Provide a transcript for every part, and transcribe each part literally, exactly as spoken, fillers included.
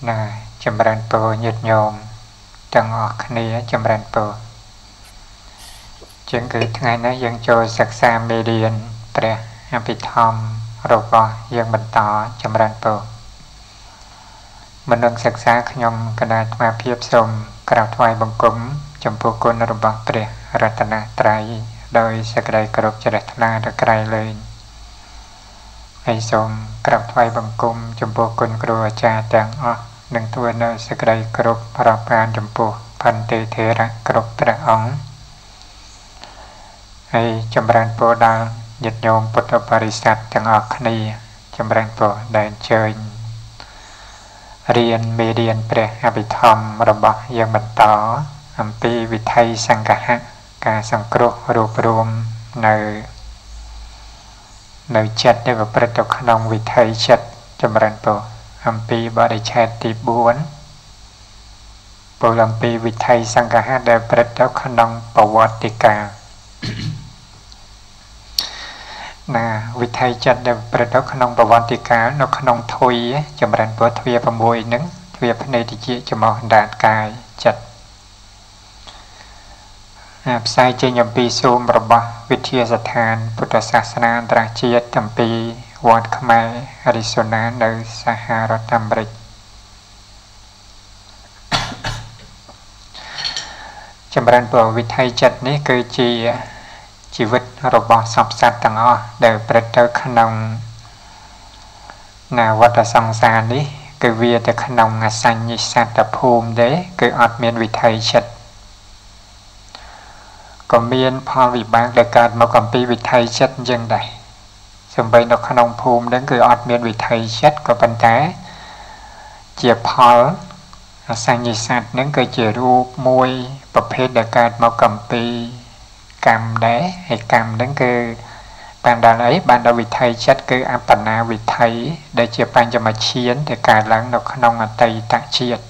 น่าจำรันโปญดโยมจังออกคณีจำรันโปจึงคือทั้งนั้นยังโจศึกษาเมเดียนเปรอภิธรรมรบยังบรรทอจำรันโปมันต้องศึกษาขยมกระดาษมาเพียบสมกราบถวายบังคมจำพวกคนรบเปรรัตนตรัยโดยสกายกรบจรัตนาตะไกรเลยให้สมกราบถวายบังคมจำพวกคนครูอาจารย์แต่งออกหนึ่งตัวในสกายกรบพระปานจำพวกพันเตเทระกรบพระองค์ให้จำรันโปดาหยุดโยมปุตตบริษัทแต่งออกคณีจำรันโปได้เชิญเรียนเมเดียนเปรอภิธรรมระบะยังบรรทออัมปีวิไทยสังกะการสังเคราะห์รูปรวมในในจัดได้แบบประตกขนมวิไทยจัดจำรันโปอัมปีบริชัดติบุญโปรลัมปีวิไทยสังกะได้ประตกขนมปวัติกานะวิไทยจัดได้ประตกขนมปวัติกานกขนมทวีจำรันโปทวีประมวยนึงทวีพเนติจิจมอดาดกายจัดสายเจยมปีซูมระบะวิทยาสถานพุทธศาสนาตราเจียตปีวัดขมายอาริโซนาในสหรัฐอเมริกจำรันตัววิทยจัดนี้คือจีชีวิตระบอบสับสัตต่างอ้อเดินประเดิขนมนาวัดสังสารนี้คือเวียแต่ขนมอาศัยยิสัตภูมิเด้คืออัดเมียนวิทยจัดก็เมียนพอวิบากในการมาก่อนปีวิทัยชัดยังไงสมัยนกขนมภูมินั่นคืออดเมียนวิทัยชัดก็ปัญหาเจียพอลสังยิสัตนั่นคือเจียรูปมวยประเภทในการมาก่อนปีกรรมได้ไอ้กรรมนั่นคือปัญหาไอ้บันดาวิทัยชัดคืออัปปนาวิทัยได้เจียปัญจะมาเชียนแต่การล้างนกขนมอัตยตะเชียด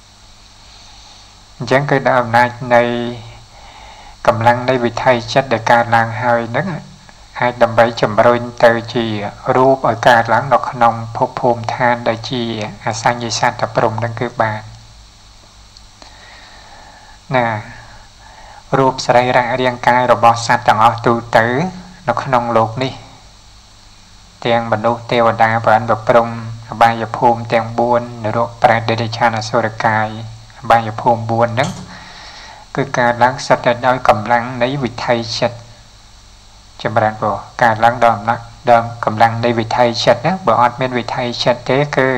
ยังคือดาวนาในกำลังในวิทัยชัดในการล้างหายนั้นให้ดำไปจำเริญเตอจีรูปอาการล้างนกขนมพบภูมิทานได้จีอาศัยยิสันตปรมนั่นคือบานน่ะรูปสลายร่างเรียงกายระบอบสัตว์ต่างออกตูเต๋อนกขนมโลกนี่เตียงบรรลุเทวดาผ่านแบบปรมบายภูมิเตียงบุญในโลกปราดเดชานาสุรกายบายภูมิบุญนั้นคือการล้างสัตว์โดยกำลังในวิทัยชัดจำรันบอกการล้างดอมนักดอมกำลังในวิทัยชัดนะบอกอดเมียนวิทัยชัดเท่คือ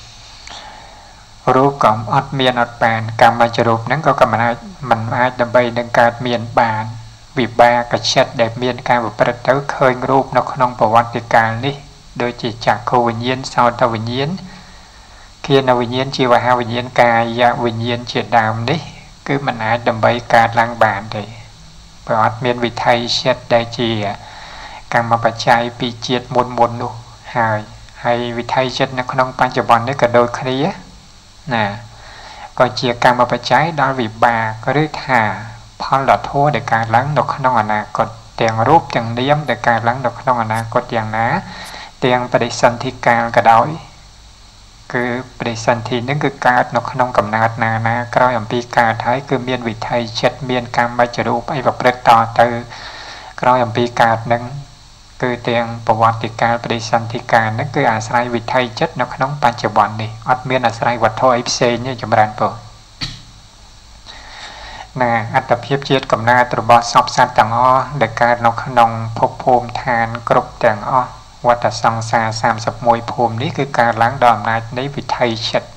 รูปของอดเมียนอดแปนกรรมมาจรูปนั้นก็กำลังมันอาจดำไปดังการเมียนบานวิบากระชัดได้เมียนการประเดิมเคยรูปนกขนมประวัติการนี้โดยจิตจากโควิญญาณสาวตวิญญาณเคียนวิญญาณชีวหาวิญญาณกายยาวิญญาณเจตดามนี้คือมันอาจดำไปการล้างบานได้ปอดเมียนวิทัยเช็ดได้จีการมาปัจจัยปีเจียดมนมนดูหายให้วิทัยเช็ดนักน้องปัจจุบันนี้ก็โดยคดีนะก็เจียการมาปัจจัยดาวิบาก็ได้ถ่าพอหลอดโทษในการล้างนกน้องอนาคตเตียงรูปเตียงเลี้ยมในการล้างนกน้องอนาคตอย่างนะเตียงปฏิสันธิการกระดอยคือปฏิสันธินั่นคือการนกขนมกำนาดนานะกล้อยอัมพีการท้ายคือเมียนวิทัยเช็ดเมียนการมาจรูปไอ้แบบเปรตต่อเตอกล้อยอัมพีการนั่นคือเตียงประวัติการปฏิสันธิการนั่นคืออาศัยวิทัยเช็ดนกขนมปัจจุบันนี่อัดเมียนอาศัยวัตถุไอเซนเนี่ยจำรันโปนะอัตเพียบเจ็ดกำนาตรบอสอบสัตว์ต่างอ้อเด็กการนกขนมพบภูมิทานกรบแต่งอ้อวัฏสังสารสามสับมวยภูมินี้คือการล้างดอมนายในวิทัยชัด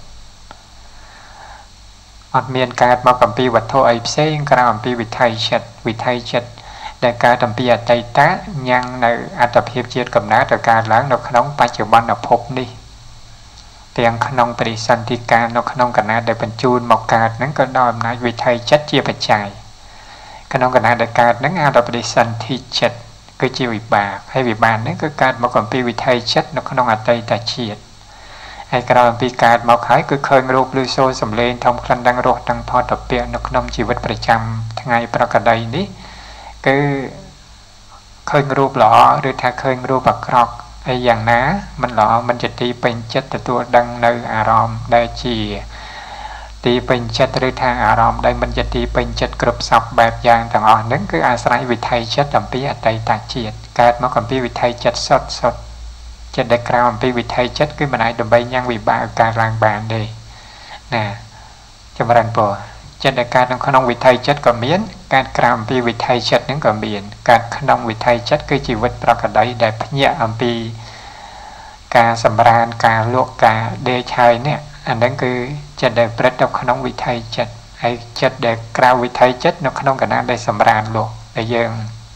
อัดเมียนการมากับปีวัตถุไอเซงกระอัมปีวิทัยชัดวิทัยชัดแต่การทำปีอัตยตะยังในอัตเพียบเจ็ดกับนาแต่การล้างนกขนมปัจจุบันพบนี้เตียงขนมปริสันติการนกขนมกันนาได้บรรจุหมอกการนั้นก็ดอมนายวิทัยชัดเจียปัจจัยขนมกันนาได้การนั้นอาตปริสันติชัดคือจีวิบากให้วิบากนั้นก็การมาก่อนปีวิทัยชัดนกขนมอัตยตะเฉียดให้กระดปีการมาขายคือเคยรูปลุยโซสำเร็จทำครันดังโรดังพอตบเปียนกขนมชีวิตประจำทั้งไงประกาศใดนี้คือเคยรูปหล่อหรือถ้าเคยรูปบักครอกហើយយ៉ាងណាមិនល្អមិនជាទីពេញចិត្តទទួលដឹងនៅអារម្មណ៍ដែលជាទីពេញចិត្តឬថាអារម្មណ៍ដែលមិនជាទីពេញចិត្តគ្រប់សពបែបយ៉ាងទាំងអស់ហ្នឹងគឺអាស្រ័យវិថីចិត្តអំពីអតីតជាតិកើតមកអំពីវិថីចិត្តសុទ្ធសុទ្ធចិត្តដែលក្រៅអំពីវិថីចិត្តគឺមិនអាចដើម្បីញ៉ាំងវិបាកកើតឡើងបានទេណាចម្រើនពរចិត្តដែលកើតនៅក្នុងវិថីចិត្តក៏មានកើតក្រៅអំពីវិថីចិត្តហ្នឹងក៏មានកើតក្នុងវិថីចិត្តគឺជីវិតប្រកបដែលភ្ញាក់អំពីការសម្រានការលក់ការដេកហើយនេះអាហ្នឹងគឺចិត្តដែលព្រឹត្តនៅក្នុងវិថីចិត្តហើយចិត្តដែលក្រៅវិថីចិត្តនៅក្នុងកណ្ដាលដែលសម្រានលក់ដែលយើង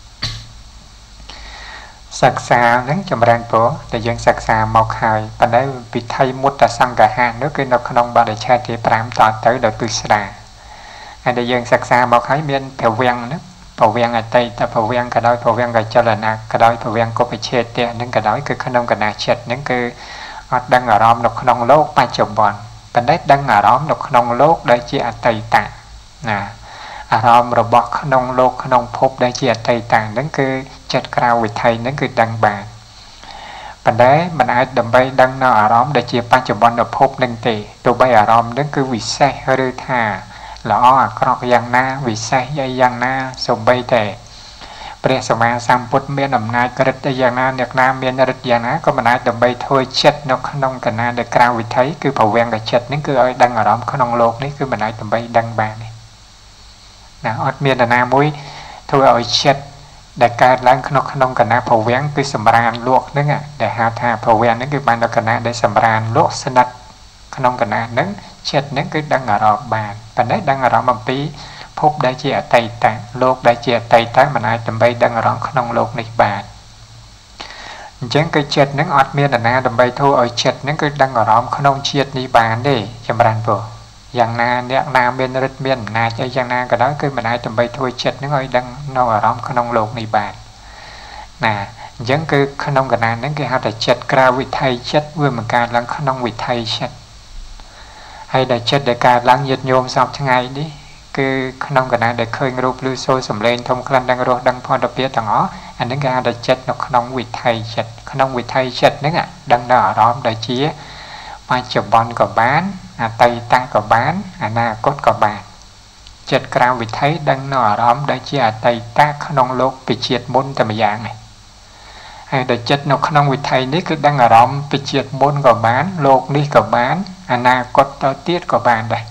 សិក្សាហ្នឹងចម្រើនពរតែយើងសិក្សាមកហើយប៉ុន្តែវិថីមុតតសង្កហៈនោះគឺនៅក្នុងបរិច្ឆេទទីប្រាំតទៅដោយពិស្ដាហើយដែលយើងសិក្សាមកហើយមានភវង្គហ្នឹងភវង្គអតីតភវង្គក៏ដោយភវង្គកចលនាក៏ដោយភវង្គកុបច្ឆេទៈហ្នឹងក៏ដោយគឺក្នុងកណ្ដាលចិត្តហ្នឹងគឺអត់ដឹងអារម្មណ៍នៅក្នុងលោកបច្ចុប្បន្នប៉ុន្តែដឹងអារម្មណ៍នៅក្នុងលោកដែលជាអតីតណាអារម្មណ៍របស់ក្នុងលោកក្នុងភពដែលជាអតីតហ្នឹងគឺចិត្តក្រៅវិថីហ្នឹងគឺដឹងបានប៉ុន្តែមិនអាចដើម្បីដឹងនៅអារម្មណ៍ដែលជាបច្ចុប្បន្នភពហ្នឹងទេទោះបីអារម្មណ៍ហ្នឹងគឺវិសេសឬថាល្អអាក្រក់យ៉ាងណាវិសេសយ៉ាងណាសូម្បីតែព្រះសម្មាសម្ពុទ្ធមានអំណាចក្រឹតយ៉ាងណាអ្នកណាមានឫទ្ធិយ៉ាងណាក៏មិនអាចដើម្បីធ្វើចិត្តនៅក្នុងកណ្ដាលដែលក្រៅវិថីគឺភវង្គចិត្តនេះគឺឲ្យដឹងអារម្មណ៍ក្នុងលោកនេះគឺមិនអាចដើម្បីដឹងបានទេណាអត់មាននរណាមួយធ្វើឲ្យចិត្តដែលកើតឡើងក្នុងក្នុងកណ្ដាលភវង្គគឺសម្រានលក់ហ្នឹងដែលហៅថាភវង្គហ្នឹងគឺបាននៅកណ្ដាលដែលសម្រានលក់ស្និទ្ធក្នុងកណ្ដាលហ្នឹងចិត្តហ្នឹងគឺដឹងអារម្មណ៍បានប៉ុន្តែដឹងអារម្មណ៍អំពីភពដែលជាអតីតលោកដែលជាអតីតមិនអាចដើម្បីដឹងអារម្មណ៍ក្នុងលោកនេះបានអញ្ចឹងគឺចិត្តហ្នឹងអត់មាននរណាដើម្បីធ្វើឲ្យចិត្តហ្នឹងគឺដឹងអារម្មណ៍ក្នុងជាតិនេះបានទេចម្រើនពរយ៉ាងណាអ្នកណាមានឫទ្ធិមានអំណាចអីយ៉ាងណាក៏ដោយគឺមិនអាចដើម្បីធ្វើចិត្តហ្នឹងឲ្យដឹងនៅអារម្មណ៍ក្នុងលោកនេះបានណាអញ្ចឹងគឺក្នុងកណ្ដាលហ្នឹងគេហៅថាចិត្តក្រៅវិថីចិត្តវាមិនកើតឡើងក្នុងវិថីចិត្តហើយដែលចិត្តដែលកើតឡើងញាតិញោមសពថ្ងៃនេះគឺក្នុងកណ្ដាលដែលឃើញរូបឬសូរសំឡេងធំក្លិនដឹងរសដឹងផុតពាទាំងអស់អានឹងគេហៅថាចិត្តនៅក្នុងវិថីចិត្តក្នុងវិថីចិត្តហ្នឹងដឹងដល់អារម្មណ៍ដែលជាបច្ចុប្បន្នក៏បានអតីតក៏បានអនាគតក៏បានចិត្តក្រៅវិថីដឹងនៅអារម្មណ៍ដែលជាអតីតក្នុងលោកពីជាតិមុនតែម្យ៉ាងនេះហើយដល់ចិត្តនៅក្នុងវិថីនេះគឺដឹងអារម្មណ៍ពីជាតិមុនក៏បានលោកនេះក៏បានអនាគតទៅទៀតក៏បានដែរ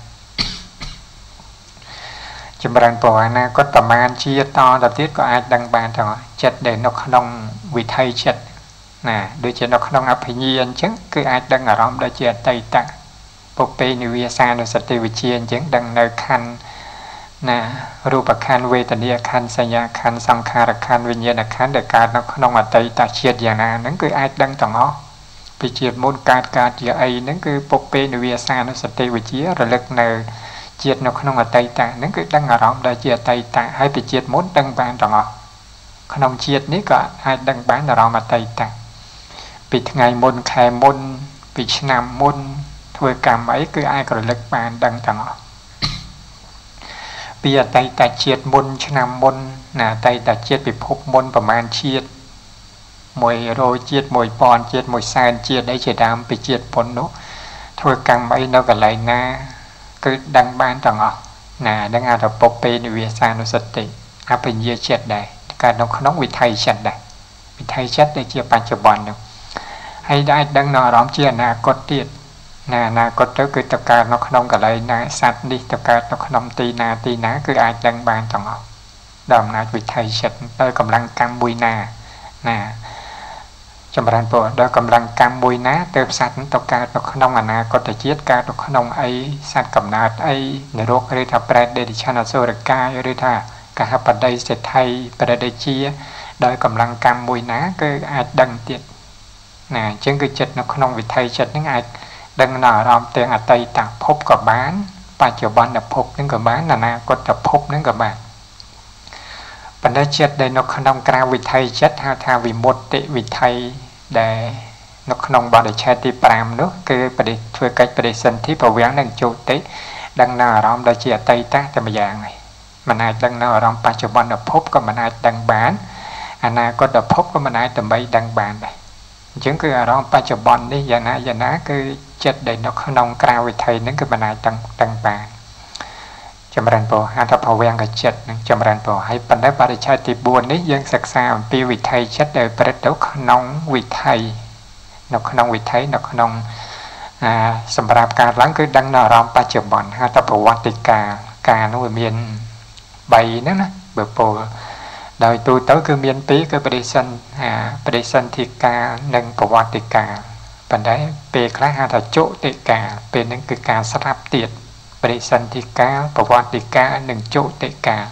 ចម្រើនពរអនាគតប្រមាណជាតិតទៅទៀតក៏អាចដឹងបានទាំងចិត្តដែលនៅក្នុងវិថីចិត្តណាដូចជានៅក្នុងអភិញ្ញាអញ្ចឹងគឺអាចដឹងអារម្មណ៍ដែលជាអតីតពុពេនិវាសានុសតិវិជាអញ្ចឹងដឹងនៅខណ្ឌណារូបខណ្ឌវេទនាខណ្ឌសញ្ញាខណ្ឌសង្ខារខណ្ឌវិញ្ញាណខណ្ឌដែលកើតនៅក្នុងអតីតជាតិយ៉ាងណាហ្នឹងគឺអាចដឹងទាំងអស់ពីជាតិមុនកើតកើតជាអីហ្នឹងគឺពុពេនិវាសានុសតិវិជារលឹកនៅជាតិនៅក្នុងអតីតហ្នឹងគឺដឹងអារម្មណ៍ដែលជាអតីតហើយពីជាតិមុនដឹងបានទាំងអស់ក្នុងជាតិនេះក៏អាចដឹងបានអារម្មណ៍អតីតពីថ្ងៃមុនខែមុនពីឆ្នាំមុនធ្វើកម្មអីគឺអាចរលឹកបានដឹងទាំងអស់ពីអតីតជាតិមុនឆ្នាំមុនណាអតីតជាតិពិភពមុនប្រមាណជាតិមួយរយជាតិមួយពាន់ជាតិមួយសែនជាតិអីជាដើមពីជាតិមុននោះធ្វើកម្មអីនៅកន្លែងណាគឺដឹងបានទាំងអស់ណាដឹងអារពុពេនិវាសានុសតិអភិញ្ញាចិត្តដែរកើតនៅក្នុងវិថីចិត្តដែរវិថីចិត្តដែលជាបច្ចុប្បន្ននោះហើយអាចដឹងនៅអារម្មណ៍ជាអនាគតទៀតណាអនាគតទៅគឺទៅកើតនៅក្នុងកន្លែងណាសត្វនេះទៅកើតនៅក្នុងទីណាទីណាគឺអាចដឹងបានទាំងអស់ដោយអំណាចវិថីចិត្តដោយកម្លាំងកម្មមួយណាណាចម្រើនពរដោយកម្លាំងកម្មមួយណាទៅសត្វទៅកើតនៅក្នុងអនាគតជាតិកើតនៅក្នុងអីសត្វកំណើតអីនរកឬថាប្រែតដេតិឆានអសុរកាយឬថាកហបតីសេដ្ឋីប្រតិជាដោយកម្លាំងកម្មមួយណាគឺអាចដឹងទៀតណាអញ្ចឹងគឺចិត្តនៅក្នុងវិថីចិត្តហ្នឹងអាចដឹងនៅអារម្មណ៍ទាំងអតីតភពក៏បានបច្ចុប្បន្នភពហ្នឹងក៏បានអនាគតភពហ្នឹងក៏បានបណ្ដាចិត្តដែលនៅក្នុងក្រៅវិថីចិត្តហៅថាវិមុតតិវិថីដែលនៅក្នុងបរិច្ឆេទទីប្រាំនោះគឺបដិធ្វើកិច្ចបដិសន្ធិភវង្គនឹងជោតិដឹងនៅអារម្មណ៍ដែលជាអតីតតែម្យ៉ាងនេះមិនអាចដឹងនៅអារម្មណ៍បច្ចុប្បន្នភពក៏មិនអាចដឹងបានអនាគតភពក៏មិនអាចដើម្បីដឹងបានដែរ chứng cứ ở đó ba chục bọn đi giờ ná giờ ná cứ chết để nó không nông cao vì thầy nó cứ bên này tăng tăng bà chấm rèn bò hai thập hậu quen cái chết chấm rèn bò hay bên đấy ba để chơi thì buồn đấy dân sặc xa pi vì thầy chết để bật đấu không nông vì thầy nó không nông vì thầy nó không nông à sầm rạp cả láng cứ đăng nở rom ba chục bọn hai thập hậu quan tịch cả cả nó miền bày nữa nè bờ bò đời tôi tới cứ miền tí cứ bê sân à bê sân thì cả nâng của quan tịch cả bên đấy bê khá hai thà chỗ tịch cả bê nâng cứ cả sát hấp tiệt bê sân thì cả của quan tịch cả nâng chỗ tịch cả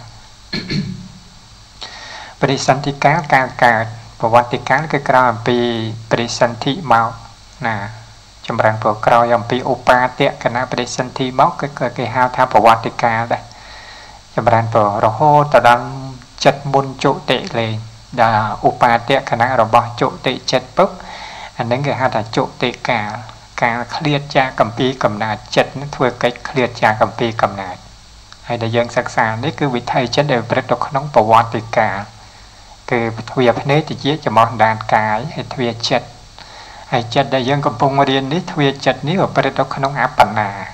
bê sân thì cả cả cả của quan tịch cả cái cao bê bê sân thị mạo nè trong rằng của cao dòng bê upa tiệt cái nào bê sân thị mạo cái cái cái hao tham của quan tịch cả đây trong rằng của rồi hô ta đang chất môn chỗ tệ lên là upa tệ khả năng rồi bỏ chỗ tệ chất bốc anh đến cái hai là chỗ tệ cả cả clear cha cầm pi cầm nạt chất nó thua cách clear cha cầm pi cầm nạt hay là dân sắc xa đấy cứ vị thầy chất đều rất độc nóng bảo quan tệ cả cứ thuê phê thì chỉ cho món đàn cái hay thuê chất hay chất đại dân cầm bông riêng đấy thuê chất ní ở rất độc nóng áp bản nà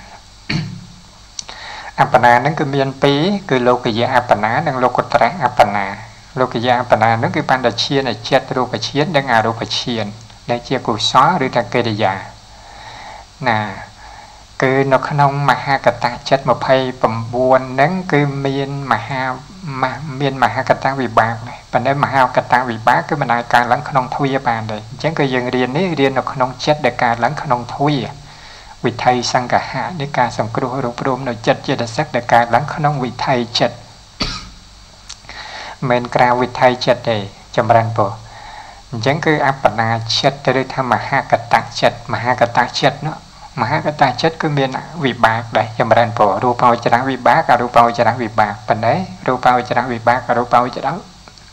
apana nó cứ miền pí cứ lô cái gì apana đang lô cột trái apana lô cái gì apana nó cứ ban đầu chia này chết rô phải chiến đang à rô phải chiến để chia củ xóa rồi ta cây để già nè cứ nó không mà ha cả ta chết một hay bầm buồn nắng cứ miền mà ha mà miền mà ha cả ta vì bạc này và nếu mà ha cả ta vì bạc cứ mình ai càng lắng không thui bàn đây chẳng cứ dừng riêng ní riêng nó không chết để càng lắng không thui vị thầy sang cả hạ để cả sòng kêu rụp rụp nó chất chưa được sắc để cả lắng không vị thầy chất mình cao vị thầy chất để chấm răng bộ chẳng cứ áp na chất tới tham mà ha cả tạc chất mà ha cả tạc chất nó mà ha cả tạc chất cứ miền vị bạc đây chấm răng bộ rùa bao cho đáng vị bạc cả rùa bao cho đáng vị bạc phần đấy rùa bao cho đáng vị bạc cả rùa bao cho đáng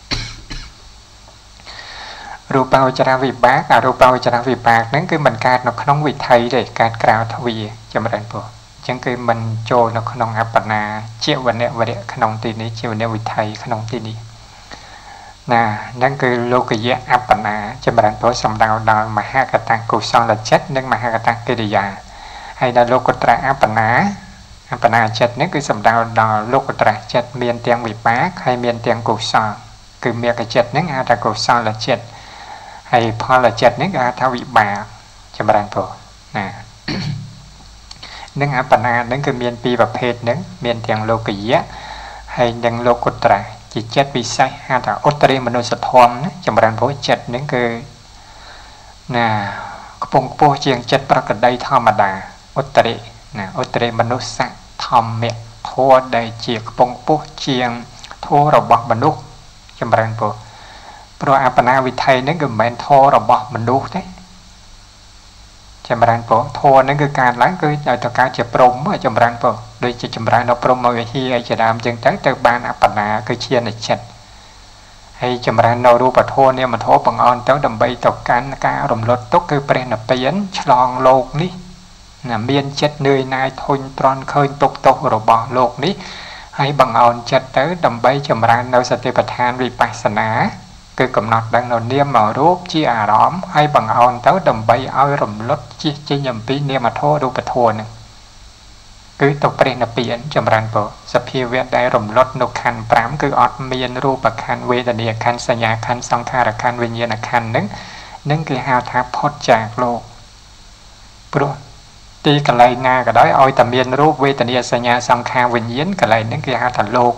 rùa bao cho ra vì bác à rùa bao cho ra vì bạc nếu cứ mình cài nó không vì thầy để cài cào thôi cho mình đánh bộ chẳng cứ mình cho nó không áp na chịu vấn đề vấn đề không tin đi chịu vấn đề vì thầy không tin đi nè nên cứ lô cái gì áp na cho mình đánh bộ xong đào đào mà hai cái tăng cụ son là chết nhưng mà hai cái tăng kia đi già hay là lô cái tra áp na áp na chết nếu cứ xong đào đào lô cái tra chết miền tiếng vì bác hay miền tiếng cụ son cứ miền cái chết nếu hai cái cụ son là chết hayพอละจัดนึกอาทวิบากจำรันโปนะนึกอาปนานึกคือเมียนปีประเภทนึกเมียนเตียงโลกียะให้นึงโลกุตระจิตจัดวิสัยหาแต่อุตริมนุสธรรมนะจำรันโปจัดนึกคือนะกปงโปเจียงจัดประกฏได้ธรรมดาอุตรินะอุตริมนุสธรรมเมตโทได้เจียกปงโปเจียงโทระบบมนุษย์จำรันโปเพราะอาปนาวิไทยนั่นคือแมนโทระบบมนุษย์đấyจำรันโปโทนั่นคือการล้างคือในตัวการจะปรุงเมื่อจำรันโปโดยจะจำรันเราปรุงมาวิธีไอจะดามจึงตั้งแต่บานอาปนาคือเชียนในเช็ดให้จำรันเรารูปโทเนี่ยมันโทปังออนตั้งดำใบตกการการรมรถตกคือเปลี่ยนเปลี่ยนฉลองโลกนี้น่ะเมียนเช็ดเนยนายทนตรอนเคยตกตกระบบโลกนี้ให้บังออนเช็ดตั้งดำใบจำรันเราสติปัฏฐานวิปัสสนาคือกำหนดดังเราเนียมมารูปชี้อารมณ์ให้บังเอาเต้าดำใบเอารมลดชี้ชี้ยำปีเนียมาโทรูปโทนึงคือตกประเด็นเปลี่ยนจำรันโปสภีเวทได้รมลดนุขันปรามคืออดเมียนรูปขันเวทเนียขันสัญญาขันสังขารขันวิญญาณขันนึงนึงคือหาทับพดจากโลกปลุกตีกันเลยนาก็ได้เอาแต่เมียนรูปเวทเนียสัญญาสังขารวิญญาณกันเลยนึงคือหาทับโลก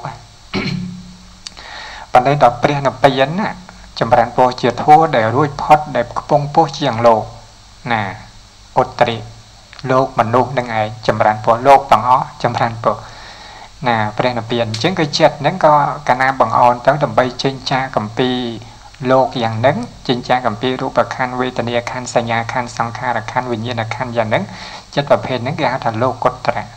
ปัจจัยต่อประเด็นเปลี่ยนน่ะจำรันโปเจียทั่วได้รุ่ยพอดได้ปงโปเชียงโลกน่ะอุตริโลกมนุษย์นั่งไงจำรันโปโลกบังอ้อจำรันโปน่ะประเด็นเปลี่ยนจึงก็เจ็ดนั่นก็การนาบังออนตั้งแต่ใบเชิงชากัมปีโลกอย่างนั้นเชิงชากัมปีรูปขันเวทเนียขันสัญญาขันสังขารขันวิญญาณขันอย่างนั้นเจ็ดประเภทนั้นคือหาทโลกกตระ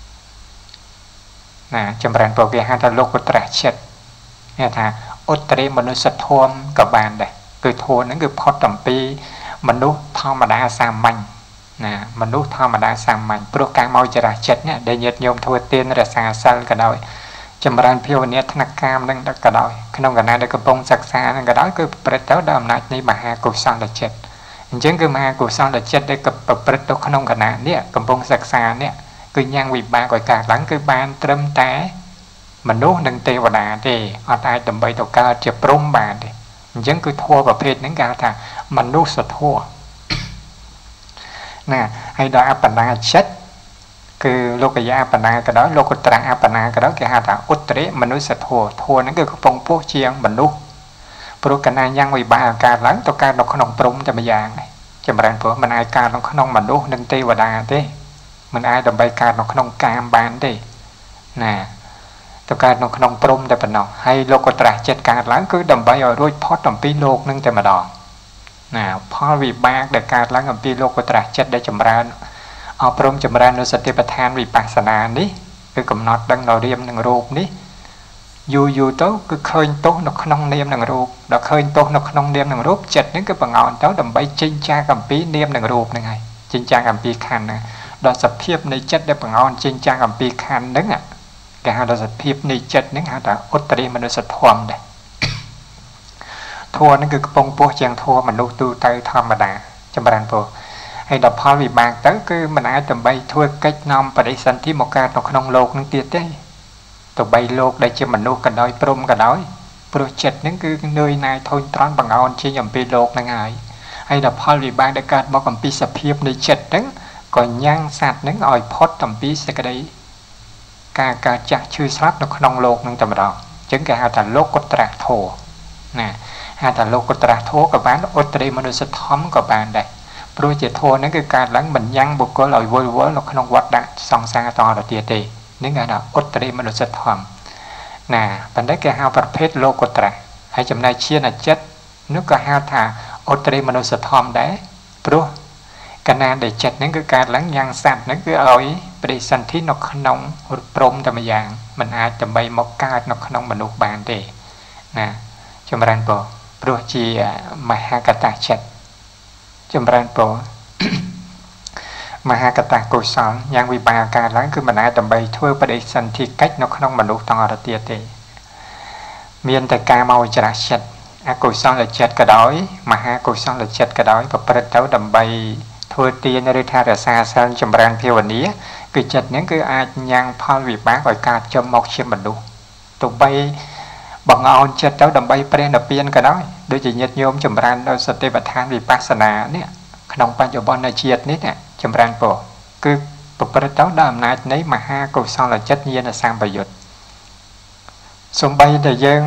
น่ะจำรันโปคือหาทโลกกตระเจ็ดเนี่ยท่าอุตริมนุษย์ทวมกับบานได้คือโทนั่นคือพอต่ำปีมนุษย์ธรรมดาสามัญนะมนุษย์ธรรมดาสามัญโปรแกรมเอาจราจัดเนี่ยได้ยึดโยมทวดเตียนรักษาสัลก็ได้จำรันเพียวเนี่ยธนาคารนั่นก็ได้ขนมกันนั้นได้กระปงศักษานั่นก็ได้คือประเทศดำนัดในมหากุศลจัดចឹងគឺមហាកុសលចិត្តដែលប្រព្រឹត្តទៅក្នុងគណៈនេះកំពុងសិក្សានេះគឺញ៉ាំងវិបាកឲ្យកើតឡើងគឺបានត្រឹមតែមនុស្សនិងទេវតាទេអត់អាចដើម្បីទៅកើតជាព្រំបានទេអញ្ចឹងគឺធម៌ប្រភេទហ្នឹងគេហៅថាមនុស្សធម៌ណាហើយដល់អបណាចិត្តគឺលោកយាអបណាក៏ដោយលោកុត្តរអបណាក៏ដោយគេហៅថាឧត្តរិមនុស្សធម៌ធម៌ហ្នឹងគឺកំពុងពោះជាងមនុស្សព្រោះកណាញ៉ាំងវិបាកកើតឡើងទៅកើតនៅក្នុងព្រំតែម្យ៉ាងចម្រើនព្រោះមិនអាចកើតនៅក្នុងមនុស្សនិងទេវតាទេមិនអាចដើម្បីកើតនៅក្នុងកាមបានទេណាទៅកើតនៅក្នុងព្រំតែប៉ុណ្ណោះហើយលោកុត្តរចិត្តកើតឡើងគឺដើម្បីឲ្យរួចផុតអំពីលោកនឹងតែម្ដងណាផលវិបាកដែលកើតឡើងអំពីលោកុត្តរចិត្តដែលចម្រើនអប់រំចម្រើននៅសតិប្បដ្ឋានវិបស្សនានេះគឺកំណត់ដឹងនៅរាមនិងរូបនេះយូរយូរទៅគឺឃើញទោសនៅក្នុងនាមនិងរូបដល់ឃើញទោសនៅក្នុងនាមនិងរូបចិត្តហ្នឹងគឺបង្អន់ទៅដើម្បីចេញចាកអំពីនាមនិងរូបហ្នឹងហើយចេញចាកអំពីខណ្ឌហ្នឹងដល់សភាពនៃចិត្តដែលបង្អន់ចេញចាកអំពីខណ្ឌហ្នឹងគេហៅថាសភាពនៃចិត្តហ្នឹងហៅថាឧត្តរិមនុស្សធម៌ដែរធម៌ហ្នឹងគឺកំពុងពោះជាងធម៌មនុស្សទូទៅធម្មតាចម្រើនពោះហើយដល់ផលវិបាកទៅគឺមិនអាចដើម្បីធ្វើកិច្ចនាំបរិសន្ធិមកកើតនៅក្នុងโลกហ្នឹងទៀតទេទៅបីលោកដែលជាមនុស្សក៏ដោយព្រំក៏ដោយព្រោះចិត្តហ្នឹងគឺនឿយណាយធុញទ្រាន់បង្អន់ចេញអំពីលោកហ្នឹងហើយហើយដល់ផលវិបាកដែលកើតមកអំពីសភាពនៃចិត្តហ្នឹងក៏ញ៉ាំងសត្វហ្នឹងឲ្យផុតអំពីសេចក្តីការកើតចាស់ឈឺស្លាប់នៅក្នុងលោកហ្នឹងតែម្ដងអញ្ចឹងគេហៅថាលោកុត្តរធម៌ណាហៅថាលោកុត្តរធម៌ក៏បានឧត្តរិមនុស្សធម៌ក៏បានដែរព្រោះជាធម៌ហ្នឹងគឺកើតឡើងមិនញ៉ាំងបុគ្គលឲ្យវល់វល់នៅក្នុងវដ្តសង្សារតទៅទៀតទេនឹងគេថាឧត្តរិមនុស្សធម៌ណាប៉ុន្តែគេហៅប្រភេទលោកុត្តរហើយចំណែកជាអចិត្តនោះក៏ហៅថាឧត្តរិមនុស្សធម៌ដែរព្រោះកណាដែលចិត្តហ្នឹងគឺកើតឡើងយ៉ាងសัตว์ហ្នឹងគឺឲ្យបរិសន្ធិនៅក្នុងព្រំតែម្យ៉ាងមិនអាចដើម្បីមកកើតនៅក្នុងមនុស្សបានទេណាចម្រើនពរព្រោះជាមហាកតាចិត្តចម្រើនពរមហាកតាកុសលយ៉ាងវិបាកកើតឡើងគឺមិនអាចដើម្បីធ្វើបដិសន្ធិកិច្ចនៅក្នុងមនុស្សតអរទៀតទេមានតែការមកចរៈចិត្តអកុសលចិត្តក៏ដោយមហាកុសលចិត្តក៏ដោយប្រព្រឹត្តទៅដើម្បីធ្វើទានឬថារក្សាសិលចម្រើនភាវនាគឺចិត្តហ្នឹងគឺអាចញ៉ាំងផលវិបាកឲ្យកើតចំមកជាមនុស្សទោះបីបង្អោនចិត្តទៅដើម្បីព្រះនិព្វានក៏ដោយដូចជាញាតិញោមចម្រើននៅសតិប្បដ្ឋានវិបស្សនានេះក្នុងបច្ចុប្បន្នជាតិនេះចម្រើនពរគឺប្រព្រឹត្តទៅដោយអំណាចនៃមហាកុសលចិត្តញាណសម្បយុទ្ធសូម្បីតែយើង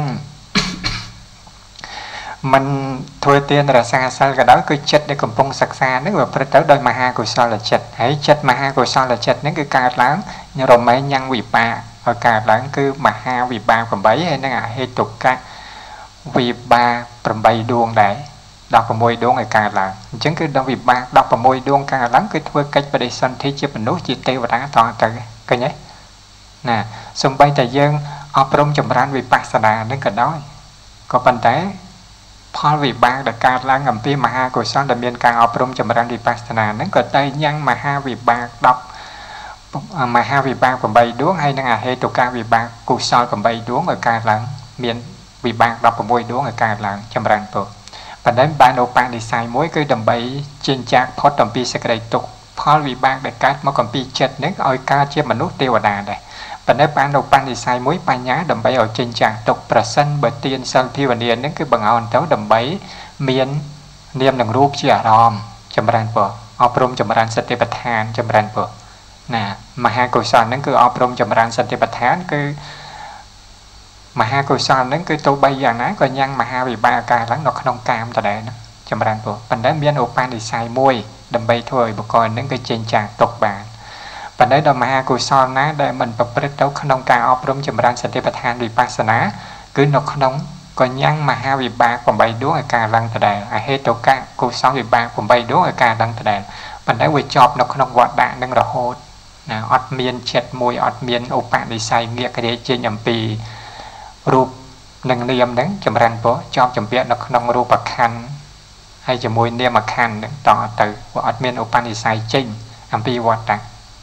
មិនធ្វើទានរក្សាសិលក៏ដោយគឺចិត្តដែលកំពុងសិក្សាហ្នឹងវាប្រព្រឹត្តទៅដោយមហាកុសលចិត្តហើយចិត្តមហាកុសលចិត្តហ្នឹងគឺកើតឡើងរមែងញ៉ាំងវិបាកឲ្យកើតឡើងគឺមហាវិបាកប្រាំបីហើយនឹងអហេតុកៈវិបាកប្រាំបីដួងដែរដប់៦ដួងឲ្យកើតឡើងអញ្ចឹងគឺដល់វិបាកដប់៦ដួងកើតឡើងគឺធ្វើកិច្ចបដិសន្ធិជាមនុស្សជាទេវតាតទៅឃើញទេណាសំបីតែយើងអប់រំចម្រើនវិបស្សនានឹងក៏ដោយក៏ប៉ុន្តែផលវិបាកដែលកើតឡើងអំពីមហាកុសលដែលមានការអប់រំចម្រើនវិបស្សនានឹងក៏តែញ៉ាំងមហាវិបាកដប់មហាវិបាកប្រាំបីដួងហើយនឹងអហេតុកាវិបាកកុសលប្រាំបីដួងឲ្យកើតឡើងមានវិបាកដប់៦ដួងឲ្យកើតឡើងចម្រើនពុទ្ធប៉ុន្តែបានឧបនិស្ស័យមួយគឺដើម្បីចេញចាកផុតអំពីសេចក្តីទុក្ខផលវិបាកដែលកើតមកអំពីចិត្តនឹងឲ្យកើតជាមនុស្សទេវតាដែរប៉ុន្តែបានឧបនិស្ស័យមួយបញ្ញាដើម្បីឲ្យចេញចាកទុក្ខប្រសិនបើទានសិលភាវនានឹងគឺបង្អន់ទៅដើម្បីមាននាមនឹងរូបជាអារម្មណ៍ចម្រើនពុទ្ធអប់រំចម្រើនសតិប្បដ្ឋានចម្រើនពុទ្ធណាមហាកុសលហ្នឹងគឺអប់រំចម្រើនសតិប្បដ្ឋានគឺមហាកុសលហ្នឹងគឺទៅបីយ៉ាងណាក៏ញ៉ាំងមហាវិបាកកើតឡើងនៅក្នុងកាមដដែលហ្នឹងចម្រើនពុទ្ធប៉ុន្តែមានឧបនិស្ស័យមួយដើម្បីធ្វើឲ្យបុគ្គលហ្នឹងគឺចេញចាកទុក្ខបានប៉ុន្តែដល់មហាកុសលណាដែលមិនប្រព្រឹត្តទៅក្នុងការអប់រំចម្រើនសតិប្បដ្ឋានវិបស្សនាគឺនៅក្នុងក៏ញ៉ាំងមហាវិបាកប្រាំបីដួងឲ្យកើតឡើងដដែលអហេតុកៈកុសលវិបាកប្រាំបីដួងឲ្យកើតឡើងដដែលប៉ុន្តែវាជាប់នៅក្នុងវដ្តនឹងរហូតណាអត់មានចិត្តមួយអត់មានឧបនិស្ស័យងាករាយចេញអំពីរូបនិងនាមហ្នឹងចម្រើនពោជាប់ចម្ពាក់នៅក្នុងរូបខណ្ឌហើយជាមួយនាមខណ្ឌហ្នឹងតទៅវាអត់មានឧបនិស្ស័យចេញអំពីវត្ត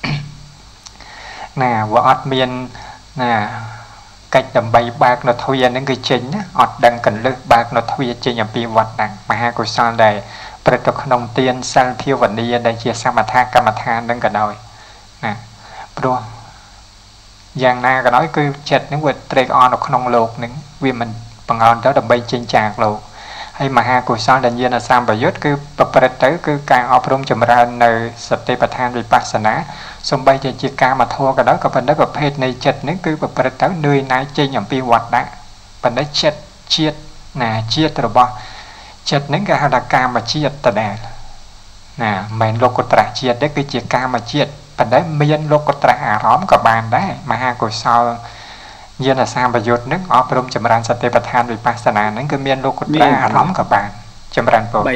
ណាវាអត់មានណាកិច្ចដើម្បីបើកនៅទ្វារហ្នឹងគឺចេញណាអត់ដឹងកលឹះបើកនៅទ្វារចេញអំពីវត្តមហាកុសលដែលប្រតិក្នុងទានសិលភាវនាដែលជាសមថកម្មដ្ឋាននឹងក៏ដោយណាព្រោះយ៉ាងណាក៏ដោយគឺចិត្តនឹងវាត្រេកអរនៅក្នុងโลกនឹងវាមិនបង្អន់ទៅដើម្បីចេញចាកโลกហើយមហាកុសលដែលញាណសម្បយុទ្ធគឺប្រព្រឹត្តទៅគឺការអប់រំចម្រើននៅសតិប្បដ្ឋានវិបស្សនាសំបីជាការមកធម៌ក៏ដោយក៏ប៉ុន្តែប្រភេទនៃចិត្តនេះគឺប្រព្រឹត្តទៅនឿយណាយចេញអំពីវត្តដាក់ប៉ុន្តែចិត្តជាតិណាជាតិរបស់ចិត្តហ្នឹងគេហៅថាកាមជាតិតដែលណាមិនលោកុត្រៈជាតិទេគឺជាកាមជាតិប៉ុន្តែមានលោកុត្រៈអារម្មណ៍ក៏បានដែរមហាកុសលញាណសម្បយុទ្ធនឹងអប់រំចម្រើនសតិប្បដ្ឋានវិបស្សនានឹងគឺមានលោកុត្រៈអារម្មណ៍ក៏បានចម្រើនពោល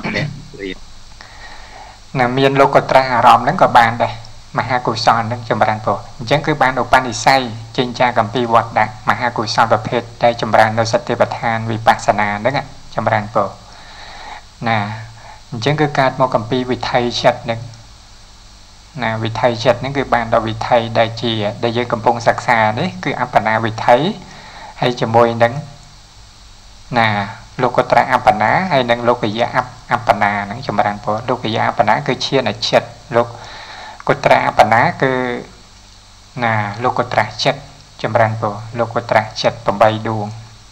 ណាមានលោកុត្រៈអារម្មណ៍នឹងក៏បានដែរមហាកុសលនឹងចម្រើនពោលអញ្ចឹងគឺបានឧបនិស្ស័យចេញចាកអំពីវត្តដាក់មហាកុសលប្រភេទដែលចម្រើននៅសតិប្បដ្ឋានវិបស្សនានឹងចម្រើនពោលណាអញ្ចឹងគឺកើតមកអំពីវិថីចិត្តនឹងណាវិថីចិត្តហ្នឹងគឺបានដល់វិថីដែលជាដែលយើងកំពុងសិក្សានេះគឺអបណាវិថីហើយជាមួយនឹងណាលោកុត្រៈអបណាហើយនឹងលោកយៈអបណាហ្នឹងចម្រើនពោលលោកយៈអបណាគឺឈានចិត្តលោកុត្រៈអបណាគឺណាលោកុត្រៈចិត្តចម្រើនពោលលោកុត្រៈចិត្តប្រាំដួង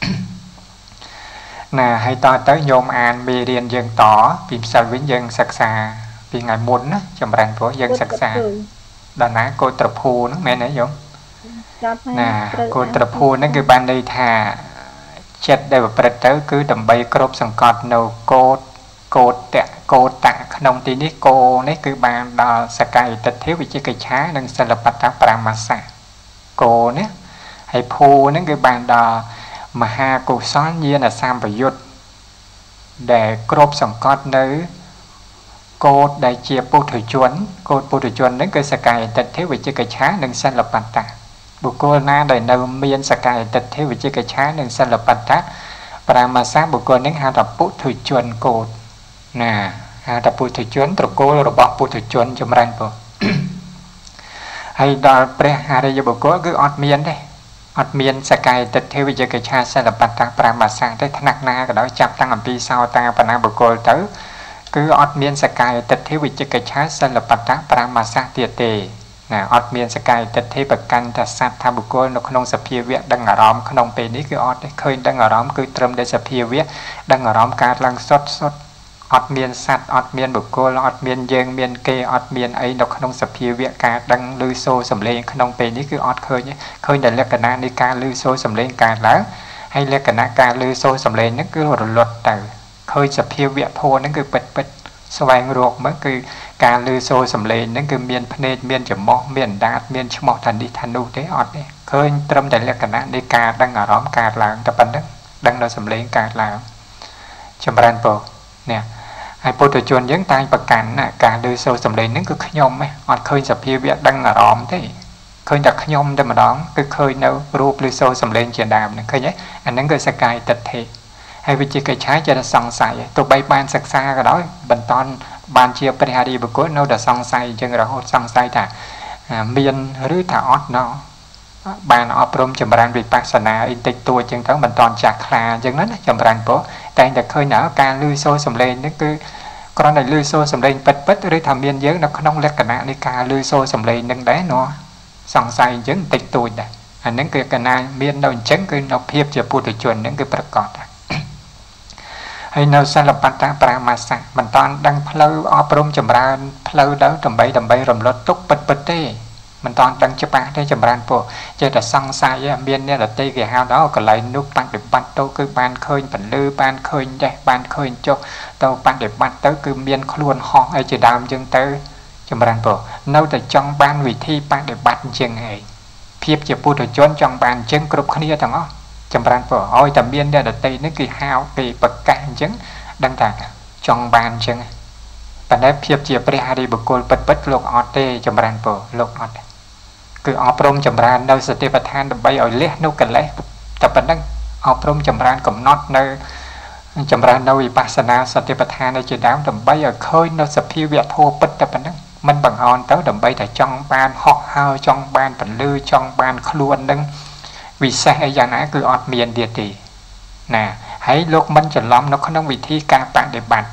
ណាហើយតទៅញោមអានមេរៀនយើងតពីផ្សិលវិញយើងសិក្សាពីថ្ងៃមុនណាចម្រើនព្រោះយើងសិក្សាដល់ណាកោត្រភូហ្នឹងមែនទេញោមណាកោត្រភូហ្នឹងគឺបានន័យថាចិត្តដែលប្រព្រឹត្តទៅគឺដើម្បីគ្រប់សង្កត់នៅកោតកោតតៈកោតៈក្នុងទីនេះកោនេះគឺបានដល់សកាយតិដ្ឋិវិជ្ជកិច្ឆានិងសិលបត្តៈបរមស្សៈកោនេះហើយភូហ្នឹងគឺបានដល់មហាកុសលញាណសម្បយុទ្ធដែលគ្រប់សង្កត់នៅកោតដែលជាពុទ្ធជនកោតពុទ្ធជនហ្នឹងគឺសកាយតិដ្ឋិវិជ្ជកិច្ឆានិងសិលបត្តៈបុគ្គលណាដែលនៅមានសកាយតិដ្ឋិវិជ្ជកិច្ឆានិងសិលបត្តៈបរមស្សៈបុគ្គលហ្នឹងហៅថាពុទ្ធជនកោតណាហៅថាពុទ្ធជនត្រកូលរបស់ពុទ្ធជនចម្រើនពោលហើយដល់ព្រះអរិយបុគ្គលគឺអត់មានទេអត់មានសកាយតិដ្ឋិវិជ្ជកិច្ឆាសិលបត្តៈបរមស្សៈទេថ្នាក់ណាក៏ដោយចាប់តាំងអំពីសោតាបណាបុគ្គលទៅគឺអត់មានសកាយតិដ្ឋិវិជ្ជកិច្ឆាសិលបត្តៈបរមស្សៈទៀតទេណាអត់មានសកាយតិដ្ឋិប្រកាន់ថាសត្វថាបុគ្គលនៅក្នុងសភាវៈដឹងអារម្មណ៍ក្នុងពេលនេះគឺអត់ទេឃើញដឹងអារម្មណ៍គឺត្រឹមតែសភាវៈដឹងអារម្មណ៍កើតឡើងសុទ្ធសុទ្ធអត់មានសត្វអត់មានបុគ្គលអត់មានយើងមានគេអត់មានអីនៅក្នុងសភាវៈការដឹងឮសូរសំឡេងក្នុងពេលនេះគឺអត់ឃើញឃើញតែលក្ខណៈនៃការឮសូរសំឡេងកើតឡើងហើយលក្ខណៈការឮសូរសំឡេងហ្នឹងគឺរលត់ទៅឃើញសភាវៈធម៌ហ្នឹងគឺពិតពិតស្វែងរកមកគឺការឮសូរសំឡេងហ្នឹងគឺមានភ្នែកមានច្រមុះមានអណ្ដាតមានឈ្មោះថានេះថានោះទេអត់ទេឃើញត្រឹមតែលក្ខណៈនៃការដឹងអារម្មណ៍កើតឡើងតែប៉ុណ្្នឹងដឹងនៅសំឡេងកើតឡើងចម្រើនពោលនេះហើយពុទ្ធជនយើងតែងប្រកាន់ណាការលើសូរសំឡេងហ្នឹងគឺខ្ញុំឯងអត់ឃើញសភាវៈដឹងអារម្មណ៍ទេឃើញតែខ្ញុំតែម្ដងគឺឃើញនៅរូបឬសូរសំឡេងជាដើមហ្នឹងឃើញទេអាហ្នឹងគឺសកាយតិដ្ឋិហើយវិជ្ជាកិច្ឆាចេះតែសង្ស័យទោះបីបានសិក្សាក៏ដោយបន្តបានជាព្រះអរិយបុគ្គលនៅតែសង្ស័យអញ្ចឹងរហូតសង្ស័យថាមានឬថាអត់ណោះបានអប់រំចម្រើនវិបស្សនាអីតិចតួចអញ្ចឹងទៅមិនតន់ចាស់ខ្លាអញ្ចឹងណាចម្រើនពោលតែតែឃើញថាការឮសូរសំឡេងនេះគឺគ្រាន់តែឮសូរសំឡេងពិតពិតឬថាមានយើងនៅក្នុងលក្ខណៈនៃការឮសូរសំឡេងនឹងដែរណោះសង្ស័យអញ្ចឹងតិចតួចដែរអាហ្នឹងគឺកណាមាននៅអញ្ចឹងគឺនៅភាពជាពុទ្ធជនហ្នឹងគឺប្រកបដែរហើយនៅសិលបត្តៈបរមស្សៈមិនតាន់ដឹងផ្លូវអប់រំចម្រើនផ្លូវទៅដើម្បីដើម្បីរំលត់ទុកពិតពិតទេមិនតាន់ដឹងច្បាស់ទេចម្រើនពោលចេះតែសង្ស័យមានអ្នកដតីគេហៅដល់កន្លែងនោះបដិបត្តិទៅគឺបានឃើញពលឺបានឃើញចេះបានឃើញចុះទៅបដិបត្តិទៅគឺមានខ្លួនហោះអីជាដើមអញ្ចឹងទៅចម្រើនពោលនៅតែចង់បានវិធីបដិបត្តិអញ្ចឹងឯងភាពជាពុទ្ធជនចង់បានអញ្ចឹងគ្រប់គ្នាទាំងអស់ចម្រើនពោលឲ្យតែមានអ្នកដតីនេះគេហៅគេប្រកាសអញ្ចឹងដឹងថាចង់បានអញ្ចឹងប៉ុន្តែភាពជាព្រះអរិយបុគ្គលពិតពិតលោកអត់ទេចម្រើនពោលលោកអត់គឺអប់រំចម្រើននៅសតិប្បដ្ឋានដើម្បីឲ្យលះនៅកិលេសតែប៉ុណ្្នឹងអប់រំចម្រើនកំណត់នៅចម្រើននៅវិបស្សនាសតិប្បដ្ឋានជាដើមដើម្បីឲ្យឃើញនៅសភាវៈធម៌ពិតតែប៉ុណ្្នឹងមិនបង្អន់ទៅដើម្បីតែចង់បានហោះហើរចង់បានពលឺចង់បានខ្លួននឹងវិសេសអីយ៉ាងណាគឺអត់មានទៀតទេណាហើយលោកមិនច្រឡំនៅក្នុងវិធីការបដិបត្តិទៀត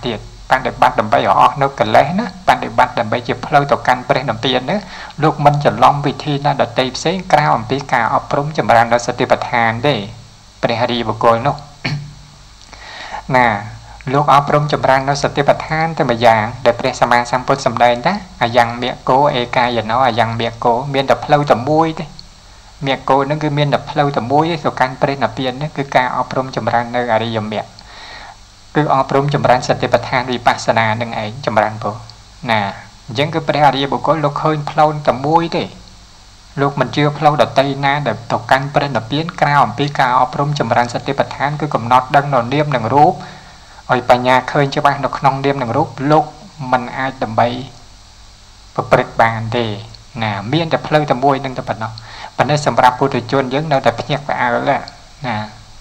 bạn để bắt đầm bay ở nó cần lấy nó bạn để bắt đầm bay chụp lâu tàu căn bể nằm tiền nữa lúc mình chỉ long vị thi là đợt tây xế cao ẩm tí cả ở prom chậm ràng nó sẽ tiếp bật hàn đấy bể hà đi vào coi nó nè lúc ở prom chậm ràng nó sẽ tiếp bật hàn thì mà dạng để bể sama samput sầm đây đó à dạng miệng cố e ca giờ nó à dạng miệng cố miền đập lâu tầm muôi đấy miệng cố nó cứ miền đập lâu tầm muôi tàu căn bể nằm tiền nó cứ cao ở prom chậm ràng nơi ở đây dầm miệng cứ ở prom chậm ràng sẽ tiếp bật hàn vì pasana đừng ấy chậm ràng bộ nè dân cứ bể hà đi vào coi lúc hơi lâu tầm muôi đấy lúc mình chưa lâu đầu tây na để tàu căn bên là biến cao bí cao ở trong chấm ran sati bát hán cứ cầm nót đăng nồi niêm đằng rúp ở bà nhà khơi cho bạn nó không niêm đằng rúp lúc mình ai đầm bay và bật bàn để nè miên tập lâu tập môi nâng tập bật nó bạn ấy sầm rạp phụ chuồn giống nơi tập nhạc và ao là nè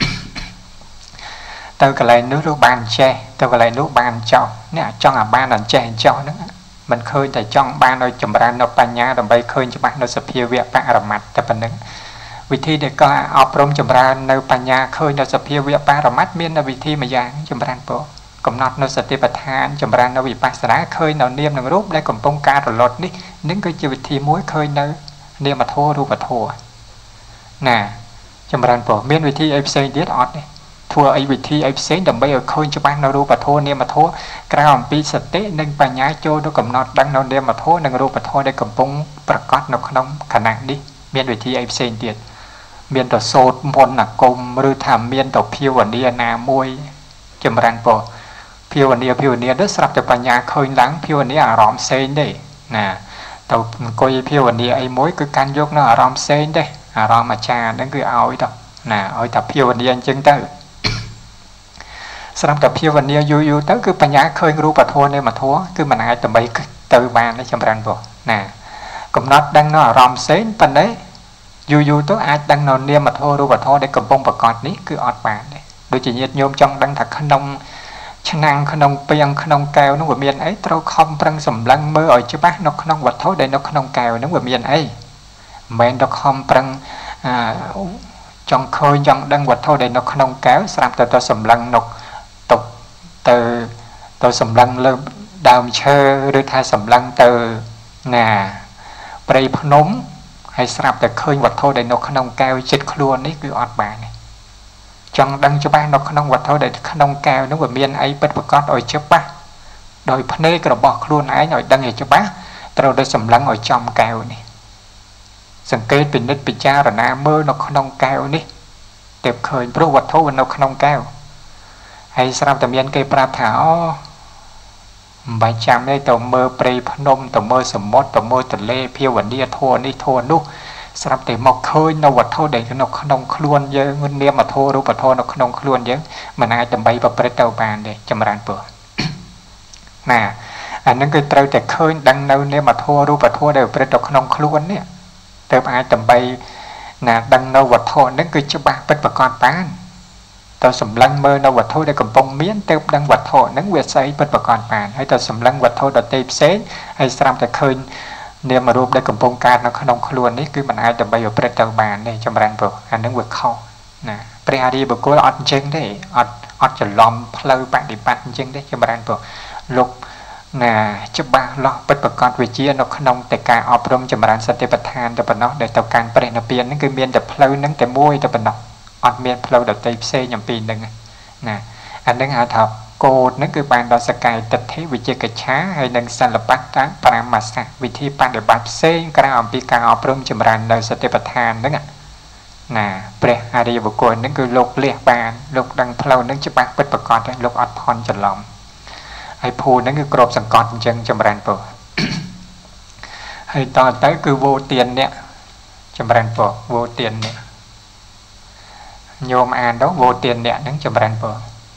tao cái này nước lúc bàn che tao cái này nước bàn cho nè cho là ban là che cho nữa mình khơi tại trong ban nơi chấm ran nó bà nhà đầm bay khơi cho bạn nó sập hiu vẹt bạn làm mặt tập bậtวิธีเด็กก็อบรมจำราญในปัญญาเคยในสภีวิปาระมัดมีนวิธีมาอย่างจำราญโปกำหนดในสติปัฏฐานจำราญในวิปัสสนาเคยในเนียมหนึ่งรูปได้กำปงการหลดนี่นั่นก็จะวิธีมุ้ยเคยในเนียมมาโทรูปโทน่ะจำราญโปมีนวิธีไอเซนเดียดออดนี่ทัวไอวิธีไอเซนดำไปเอาเคยจะบ้านในรูปโทเนียมมาโทกล่าวปีสติหนึ่งปัญญาโจด้วยกำหนดดังในเนียมมาโทหนึ่งรูปโทได้กำปงประกอบในขนมขนาดนี้มีนวิธีไอเซนเดียดเมียนต่อโซดมนนักกลมหรือทำเมียนต่อพิววันเดียนามวยจำรันปอพิววันเดียพิววันเดียด้วยสลับแต่ปัญญาเคยหลังพิววันเดียอารมณ์เซนได้นะต่อกุยพิววันเดียไอ้มวยคือการยกเนาะอารมณ์เซนได้อารมณ์มาชานั่นคือเอาไอ้ต่อนะเอาแต่พิววันเดียจึงเตอสลับแต่พิววันเดียอยู่อยู่เตอคือปัญญาเคยรู้ปะทัวเนี่ยมาทัวคือมันไอ้ต่อไปเตอมาในจำรันปอนะกำนัดดังเนาะอารมณ์เซนปันได้อยู่อยู่ตัวอาจดังนอนเนียมาโทรรู้ว่าโทรได้กำปงประกอบนี้คืออดบานเลยโดยจีเนียโยมจังดังถักขนมชนังขนมเปียงขนมแก้วนึกว่าเมียนไอ้เราคอมปรังสำลังเมื่ออ่อยใช่ปะนกขนมวัดโทรได้นกขนมแก้วนึกว่าเมียนไอ้แมนเราคอมปรังจังเคยจังดังวัดโทรได้นกขนมแก้วสลับแต่ตัวสำลังนกตกเตอตัวสำลังเริ่มดาวเชอหรือทายสำลังเตอน่ะไปพนมให้สลับแต่เคยวัดโทได้นกขนมแก้วจิตครัวนี่คืออดบานจังดังจะบ้านนกขนมวัดโทได้ขนมแก้วนึกว่าเมียนไอ้เป็นประกอบอ่อยเจ็บปะโดยพเนกระบอกครัวไอ้หน่อยดังอย่างเจ็บปะเราได้สำลังอ่อยจอมแก้วนี่สังเกตเป็นนิดเป็นจ้าหรือนาเมื่อนกขนมแก้วนี่เต็มเคยเพราะวัดโทเป็นนกขนมแก้วให้สลับแต่เมียนเกยปราบถาใบจำได้ตัวเมื่อปรีพนมตัวเมื่อสมมติตัวเมื่อตะเลเพียววันนี้โทนี่โทนุสำหรับแต่หมอกเคยนวัดโทเด็กนกขนมคล้วนเยอะเงินเนียมาโทรูปโทนกขนมคล้วนเยอะมันอาจจะใบแบบเปรตเตาบานเลยจำรานเปล่าน่ะอันนั้นก็เตาแต่เคยดังเนาเนียมาโทรูปโทเด็กเปรตเตาขนมคล้วนเนี่ยเติมอาจจะใบน่ะดังเนาวัดโทนั่นคือจะบ้าเป็นประกอบปานตัวสำลังเมื่อนวัดโทได้กำปงเมียนเติมดังวัดโทนั่งเวทไซเป็นประกอบปานให้ตัวสำลังวัดโทดัดเตปเซนให้สลับแต่เคยเนี่ยมารูปได้กำปงการนกขนมคล้วนนี่คือมันอาจจะไปอยู่ประเทศบาลในจำรันเปล่าอันนั้นเวิร์กเข้านะปริยาดีบุกโกลอดเจงได้อดอดจะล้อมเพลย์ปฏิบัติเจงได้จำรันเปล่าลูกนะจะบ้าล้อเป็นประกอบวิจิตรนกขนมแต่การอบรมจำรันสติปัฏฐานแต่ปนนได้ต่อการปริญญาเปลี่ยนนั่นคือเมียนแต่เพลย์นั่งแต่มวยแต่ปนนอดเมียนเพลย์ดัดเตปเซนอย่างปีหนึ่งนะอันนั้นหาทับโกดนั่นคือบางดาวสกายตัดเทวิจิกช้าให้นังสันลปัตตะปรามาสวิธีปฏิบัติเส้นกระอัมพิการอบรมจำรันในสติปัฏฐานนั่นอ่ะน่ะเปรอาริยบุคคลนั่นคือโลกเลี้ยบานโลกดังเพลานั่นจะบังเป็นประกอบโลกอัดพรจะล้อมไอ้ภูนั่นคือกรบสังกรจังจำรันปอให้ตอนtớiคือโวเตียนเนี่ยจำรันปอโวเตียนเนี่ยโยมอ่านđóโวเตียนเนี่ยนั่งจำรันปอ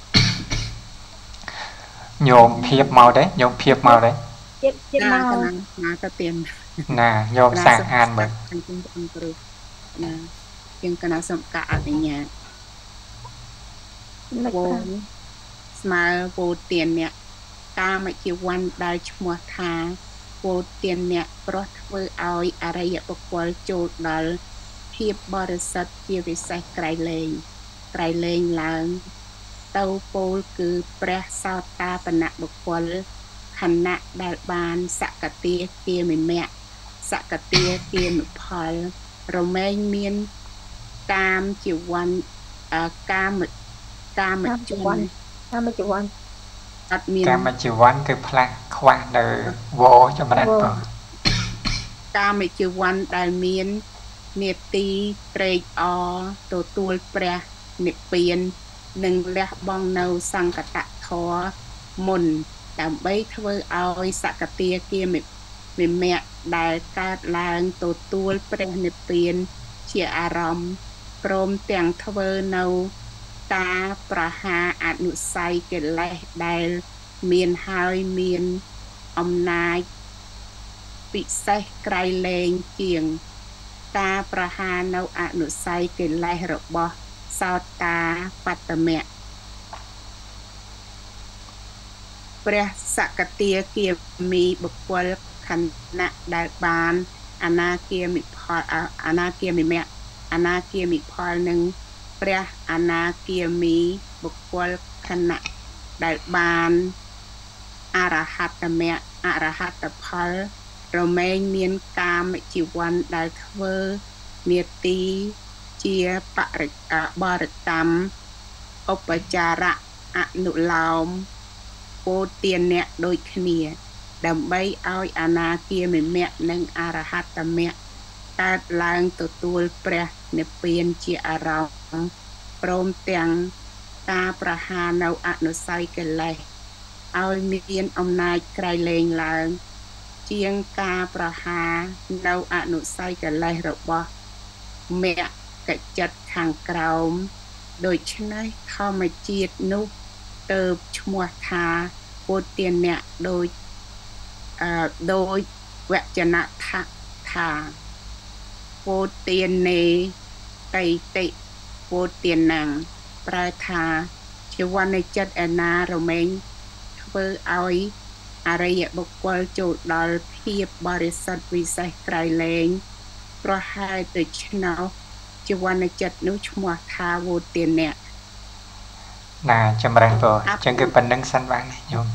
โยมเพียบเมาได้โยมเพียบเมาได้เพียบเพียบเมานาตะเตียนน่ะโยมสั่งอ่านเหมือนนะเพียงคณะสมกะอะไรเงี้ยโวสมาโวเตียนเนี่ยกาไม่กี่วันได้ชั่วทาโวเตียนเนี่ยเพราะเมื่อเอาอะไรอย่างประกอบโจทย์ดอลเพียบบริษัทเกี่ยวกับไกลเลงไกลเลงล้างទៅពលគឺព្រះសោតាបនៈបុគ្គលខណៈដែលបានសកតាគាមិមៈសកតាគាមិផលរមែងមានកាមជីវ័នកាមកាមជីវ័នកាមជីវ័នអត់មានកាមជីវ័នគឺផ្លាស់ខ្វះនៅវោចម្រើនបងកាមជីវ័នដែលមាននេតិត្រេកអរទទួលព្រះនិព្វាននិងលះបង់នៅសង្កតធម៌មុនដើម្បីធ្វើឲ្យសកតាគាមិមៈដែលកើតឡើងទទួលព្រះនិព្វានជាអារម្មណ៍ព្រមទាំងធ្វើនៅការប្រហារអនុស័យកិលេសដែលមានហើយមានអំណាចពិសេសក្រៃលែងជាងការប្រហារនៅអនុស័យកិលេសរបស់សោតាបត្តមៈព្រះសកតាគាមីបុគ្គលខណៈដែលបានអនាគាមិផលអនាគាមិមៈអនាគាមិផលនឹងព្រះអនាគាមីបុគ្គលខណៈដែលបានអរហត្តមៈអរហត្តផលរមែងមានកាមជីវ័នដែលធ្វើនេតិជាបរិបរិកម្មឧបចារៈអនុឡោមពោទានៈដូចគ្នាដើម្បីឲ្យអនាគាមិមៈនិងអរហត្តមៈកើតឡើងទទួលព្រះនិព្វានជាអារម្មណ៍ព្រមទាំងការប្រហារនៅអនុស័យកិលេសឲ្យមានអំណាចក្រៃលែងឡើងជាងការប្រហារនៅអនុស័យកិលេសរបស់មគ្គចិត្តខាងក្រោមដូច្នេះធម្មជាតិនោះទៅឈ្មោះថាពុទ្ធិនៈដោយអឺដោយវចនៈថាថាពុទ្ធិនេតៃតិពុទ្ធិណាំងប្រែថាជីវ័ននៃចិត្តឯណារមែងធ្វើឲ្យអរិយបុគ្គលចូលដល់ភាពបរិសុទ្ធវិសេសក្រៃលែងប្រហែលទៅឆ្នោជីវ័ននៃចិត្តនោះឈ្មោះថាវោទានៈណាចម្រើនបងអញ្ចឹងគឺប៉ុណ្្នឹងសិនបានញោម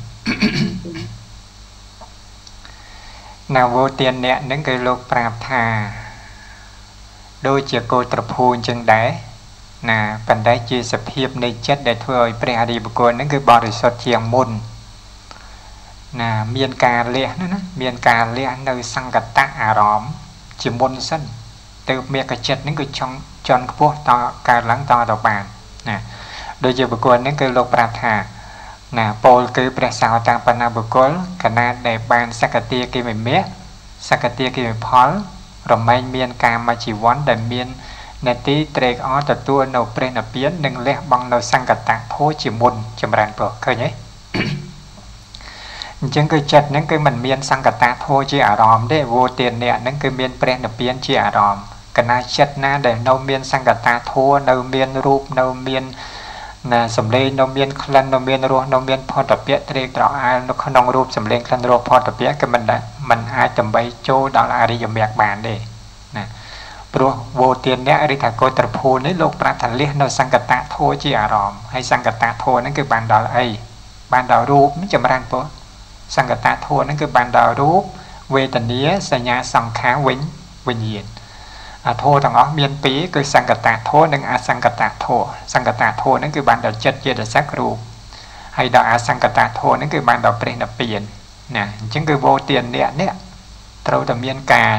ណាវោទានៈហ្នឹងគឺលោកប្រាប់ថាដូចជាគោលត្រភូអញ្ចឹងដែរណាប៉ុន្តែជាសភាពនៃចិត្តដែលធ្វើឲ្យព្រះអរិយបុគ្គលហ្នឹងគឺបរិសុទ្ធជាងមុនណាមានការលះណាមានការលះនៅសង្កតៈអារម្មណ៍ជាមុនសិនទៅមេកចិត្តហ្នឹងគឺចង់ជន់ខ្ពស់តកើតឡើងតទៅបានណាដូចជាបុគ្គលហ្នឹងគឺលោកប្រាប់ថាណាពោលគឺព្រះសោតាបនៈបុគ្គលកណាដែលបានសកតាគិមិមៈសកតាគិមិផលរមែងមានកាមជីវ័នដែលមាននេតិត្រេកអរទទួលនៅព្រះនិព្វាននិងលះបង់នៅសង្កតៈធម៌ជាមុនចម្រើនព្រោះឃើញទេអញ្ចឹងគឺចិត្តហ្នឹងគឺមិនមានសង្កតៈធម៌ជាអារម្មណ៍ទេវោទានៈហ្នឹងគឺមានព្រះនិព្វានជាអារម្មណ៍កណាចិត្តណាដែលនៅមានសង្កតៈធម៌នៅមានរូបនៅមានណាសំឡេងនៅមានក្លិននៅមានរសនៅមានផុតពៈត្រេកត្រអាលនៅក្នុងរូបសំឡេងក្លិនរសផុតពៈគឺមិនមិនអាចដើម្បីចូលដល់អរិយមគ្គបានទេណាព្រោះវោទានៈឬថាកោត្រភូនេះលោកប្រាប់ថាលះនៅសង្កតៈធម៌ជាអារម្មណ៍ហើយសង្កតៈធម៌ហ្នឹងគឺបានដល់អីបានដល់រូបចម្រើនពោសង្កតៈធម៌ហ្នឹងគឺបានដល់រូបវេទនាសញ្ញាសង្ខារវិញវិញ្ញាណអាធម៌ទាំងអស់មានពីរគឺសង្កតៈធម៌និងអសង្កតៈធម៌សង្កតៈធម៌ហ្នឹងគឺបានដល់ចិត្តជាសក្ខរូបហើយដល់អសង្កតៈធម៌ហ្នឹងគឺបានដល់ព្រះនិព្វានណាអញ្ចឹងគឺវោទានៈនេះត្រូវតែមានការ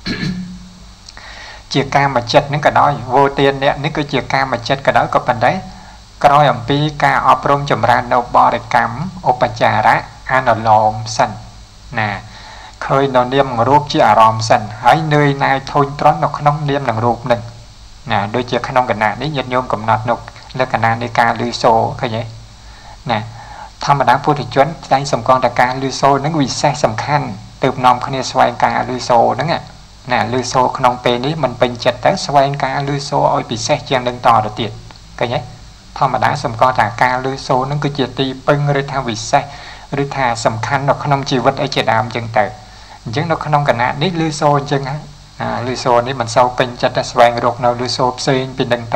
ជាកាមចិត្តហ្នឹងក៏ដោយវោទានៈនេះគឺជាកាមចិត្តក៏ដោយក៏ប៉ុន្តែក្រោយអំពីការអប់រំចម្រើននៅបរិកម្មឧបចារៈអនុឡោមសិនណាឃើញនៅនាមរូបជាអារម្មណ៍សិនហើយនឿយណាយធុញទ្រាន់នៅក្នុងនាមនឹងរូបនឹងណាដូចជាក្នុងគណៈនេះញាតិញោមកំណត់នៅលក្ខណៈនៃការលឺសូរឃើញទេណាធម្មតាពុទ្ធជនតែសម្គាល់តែការលឺសូរនឹងវិសេសសំខាន់ទើបនាំគ្នាស្វែងការលឺសូរហ្នឹងណាលឺសូរក្នុងពេលនេះមិនពេញចិត្តទៅស្វែងការលឺសូរឲ្យពិសេសជាងនឹងតទៅទៀតឃើញទេធម្មតាសម្គាល់ថាការលឺសូរនឹងគឺជាទីពឹងឬថាវិសេសឬថាសំខាន់នៅក្នុងជីវិតអីជាដើមអញ្ចឹងទៅអញ្ចឹងនៅក្នុងគណៈនេះលឺសូរអញ្ចឹងណាលឺសូរនេះមិនសូវពេញចិត្តតែស្វែងរកនៅលឺសូរផ្សេងពីនឹងទៅ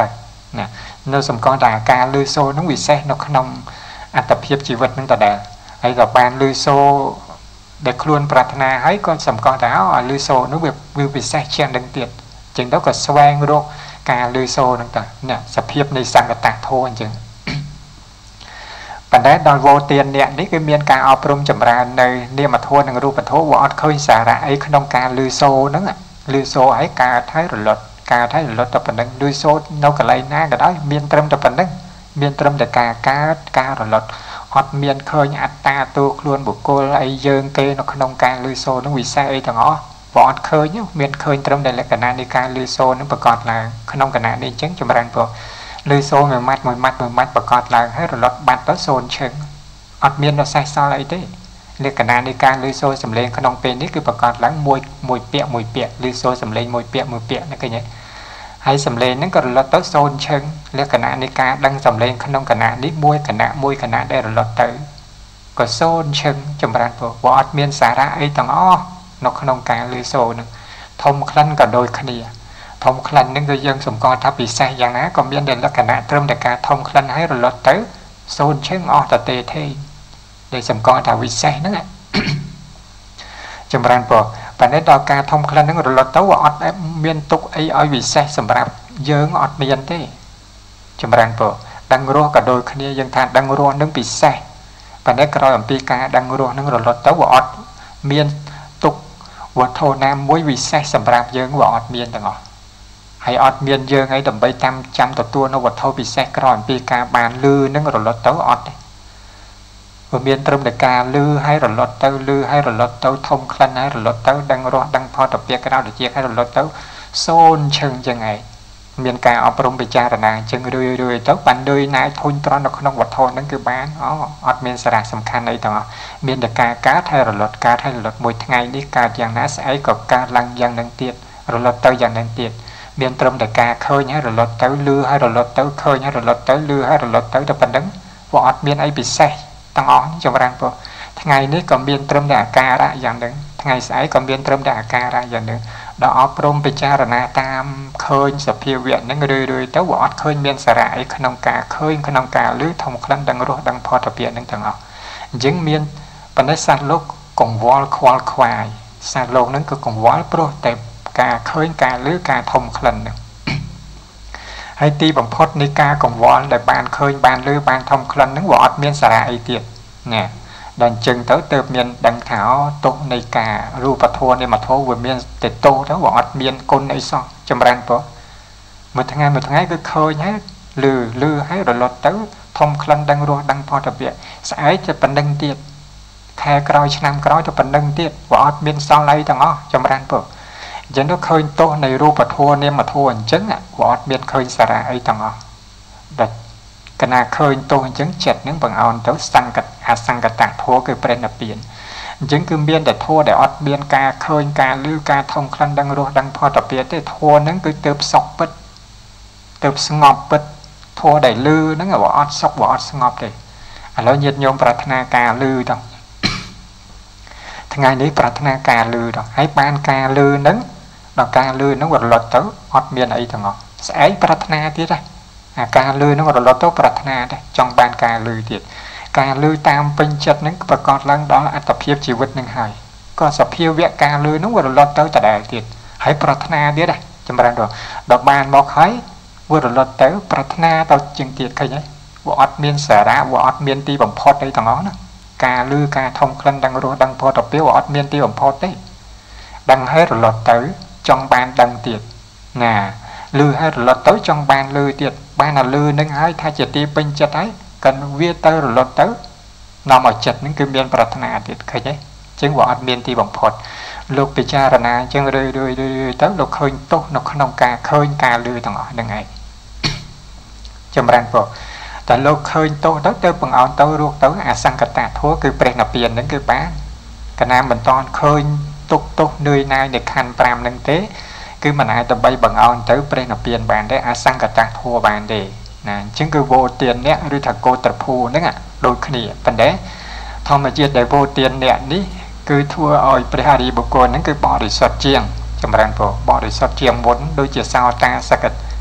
nè nơi sầm con đà ca lư xô nó bị xe nó khôngอัตภิบชีวิตนั่นแต่เดิมไอ้กับบานลือโซเด็กครวนปรารถนาให้ก็สำคัญแล้วลือโซนึกแบบวิวไปแทรกเชียงดังเตียดจึงต้องก็แสวงโรคการลือโซนั่นแต่เนี่ยสเพียบในสังกัดตาโทนจึงปัจจัยดอนโวเตียนเนี่ยนี่คือเมียนการเอาปรุงจำราในเนี่ยมาโทษหนึ่งรูปโทวอดเคยสาระไอ้ขนมการลือโซนั่นอ่ะลือโซไอ้การท้ายหลุดการท้ายหลุดแต่ปัจจัยลือโซนกอะไรหน้าก็ได้เมียนเติมแต่ปัจจัยเมียนเติมแต่การการการหลุดอดเมียนเคยอัตตาตัวครวนบุกโกไอเยิงเกนขนมการลือโซนึกวิสัยไอต่างอ๋อบอดเคยเนี่ยเมียนเคยเติมแต่ละกันในการลือโซนึกประกอบอะไรขนมกันนี่จึงจำรันพอลือโซมือมัดมือมัดมือมัดประกอบอะไรให้รถบัตรรถโซนเชิงอดเมียนเราใส่ซออะไรได้เรียกกันในการลือโซสำเร็จขนมเป็นนี่คือประกอบหลังมวยมวยเปียมวยเปียลือโซสำเร็จมวยเปียมวยเปียนั่นก็เนี่ยให้สำเร็จนั้นก็รถโซนเชิงเรียกกันในการดังสำเร็จขนมกันนี้มวยกันมวยกันได้รถเตอก็โซนเชิงจำรันพอวอดเมียนสาระไอต่างอ๋อนกขนมการลือโซนึงทมคลันก็โดยขณีทมคลันนึงก็ยังสมกรทับปีใส่อย่างนั้นก็เมียนเด่นลักษณะเติมแต่การทมคลันให้รถเตอโซนเชิงอ๋อแต่เตเทได้สมกรทับวิใส่นั่นแหละจำรันพอปัจจัยต่อการทมคลันนึงรถเตอวอดเมียนตุกไออ้อยวิใส่สำหรับเยิงอดเมียนเต้จำรันพอดังรัวก็โดยขณียังทานดังรัวนึงปีใส่ปัจจัยกรอยปีกาดังรัวนึงรถเตอวอดเมียนตุกวัดโทน้ำมวยวิใส่สำหรับเยิงวอดเมียนต่างอ๋อให้อดเมียนเยิงไอ้ดำใบจำจำตัวตัวนวัดโทวิใส่กรอยปีกาบานลือนึงรถเตออดเมียนเติมแต่การลือให้รถเตอลือให้รถเตอทมคลันให้รถเตอดังรัวดังพอตะเปียกกระดาษเจียให้รถเตอโซนเชิงยังไงเมียนการเอาปรุงไปจารณาจึงเรื่อยๆเต้าปันโดยนายทุนตรอนขนมวัดโทนั่นคือบ้านอ๋ออดเมียนสระสำคัญในต่อเมียนแต่การการให้รถการให้รถมวยไงนี่การอย่างนั้นไอ้กับการลังอย่างนังเตียดรถเตออย่างนังเตียดเมียนเติมแต่การเคยให้รถเตอลือให้รถเตอเคยให้รถเตอลือให้รถเตอแต่ปันนั้นว่าอดเมียนไอ้ปิเซ่ตั้งอ๋อจงรังพอไงนี่ก็เมียนเติมแต่การะอย่างหนึ่งไงไอ้ก็เมียนเติมแต่การะอย่างหนึ่งดอกปรุงไปจารณาตามเคยสเพียเวียนนั่งเรื่อยๆแต่ว่าอดเคยเมียนสระไอ้ขนมกาเคยขนมกาหรือทองคลังดังรัวดังพอตะเปียนั่งต่างอ๋อยังเมียนปัญหาสัตว์โลกกงวอลควอลควายสัตว์โลกนั้นก็กงวอลโปรแต่กาเคยกาหรือกาทองคลังให้ตีบังพดในกากงวอลแต่บานเคยบานหรือบานทองคลังนั่งว่าอดเมียนสระไอ้เตียเนี่ยดันจึงเติมเติมเมียนดังเท้าตกในการูปทัวในมาทัวเวเมียนเตโตทั้งวอดเมียนคนในซองจำรันปะเมื่อทั้งไงเมื่อทั้งไงก็เคยให้ลือลือให้รถรถเต้าทมคลันดังรัวดังพอตะเบียสายจะเป็นดังเตียดแค่กรอยชนามกรอยจะเป็นดังเตียดวอดเมียนซองไรทั้งอ๋อจำรันปะยังต้องเคยโตในรูปทัวเนี่ยมาทัวจังอ่ะวอดเมียนเคยสระไอ้ทั้งอ๋อดัดขณะเคยโตจังเจ็ดนึงบางเอาเต้าสังกัดอาสังกัดต่างทัวคือเป็นนับเปลี่ยนจึงคือเบียนแต่ทัวแต่อดเบียนกาเคยกาลือกาทองคลันดังรัวดังพอตะเปียแต่ทัวนั้นคือเติบสอกปิดเติบสงบปิดทัวได้ลือนั่นก็ว่าอดสอกว่าอดสงบเลยแล้วยึดโยมปรารถนาการลือต้องทั้งไงนี้ปรารถนาการลือต้องให้ปานการลือนั้นดอกการลือนั้นว่าหลดเต้าอดเบียนไอ้ทั้งอ๋อใส่ปรารถนาที่ได้การลือนั้นว่าเราต้องปรารถนาได้จงบานการลือเดียดการลือตามเป็นจัดนั้นประกอบลังดอกอัตเพียบชีวิตหนึ่งหายก็สเพียวเวะการลือนั้นว่าเราต้องแต่ได้เดียดให้ปรารถนาเดียดได้จำเป็นดอกดอกบานบอกให้ว่าเราต้องปรารถนาต่อจึงเดียดใครเนี่ยว่าอัดเมียนสาระว่าอัดเมียนตีบ่มพอดได้ต่างอ๋อนะการลือการทองคลันดังรัวดังพอตะเปียวว่าอัดเมียนตีบ่มพอดได้ดังให้เราต้องจงบานดังเดียดน่ะลือให้เราต้องจงบานลือเดียดบ้านลือนึงให้ถ้าจะตีเป็นจะได้กันเวียเตอร์หลดเตอร์นำมาจัดนั่นคือเมียนปรารถนาเด็ดเคยไหมจึงว่าอัดเมียนที่บ่มพอดลูกไปจารณาจึงเรื่อยเรื่อยเรื่อยเตอร์เราเคยโตนกขนมกาเคยกาลือต่างอ๋อยังไงจำรันปะแต่เราเคยโตเตอร์เตอร์ปังเอาเตอร์รูกเตอร์อาสังกัตตะทั่วคือเปรนเปลี่ยนนั่นคือบ้านกระนามบรรทอนเคยตุกตุกเนยนายเด็กคันปรามนั่งเต้คือมันอาจจะใบบังเอาเตอร์เปรนเปลี่ยนบ้านได้อาสังกัตตะทั่วบ้านเดนะจึงคือโวเตียนเนี่ยหรือถักโกตรภูนั่นอ่ะโดยขณีปันเดทอมมาเจียดได้โวเตียนเนี่ยนี่คือทั่วอ้อยประหารีบุกโกนั่นคือบริสุทธิ์เจียงจำรันพอบริสุทธิ์เจียงวนโดยเจียสาวตาสกัด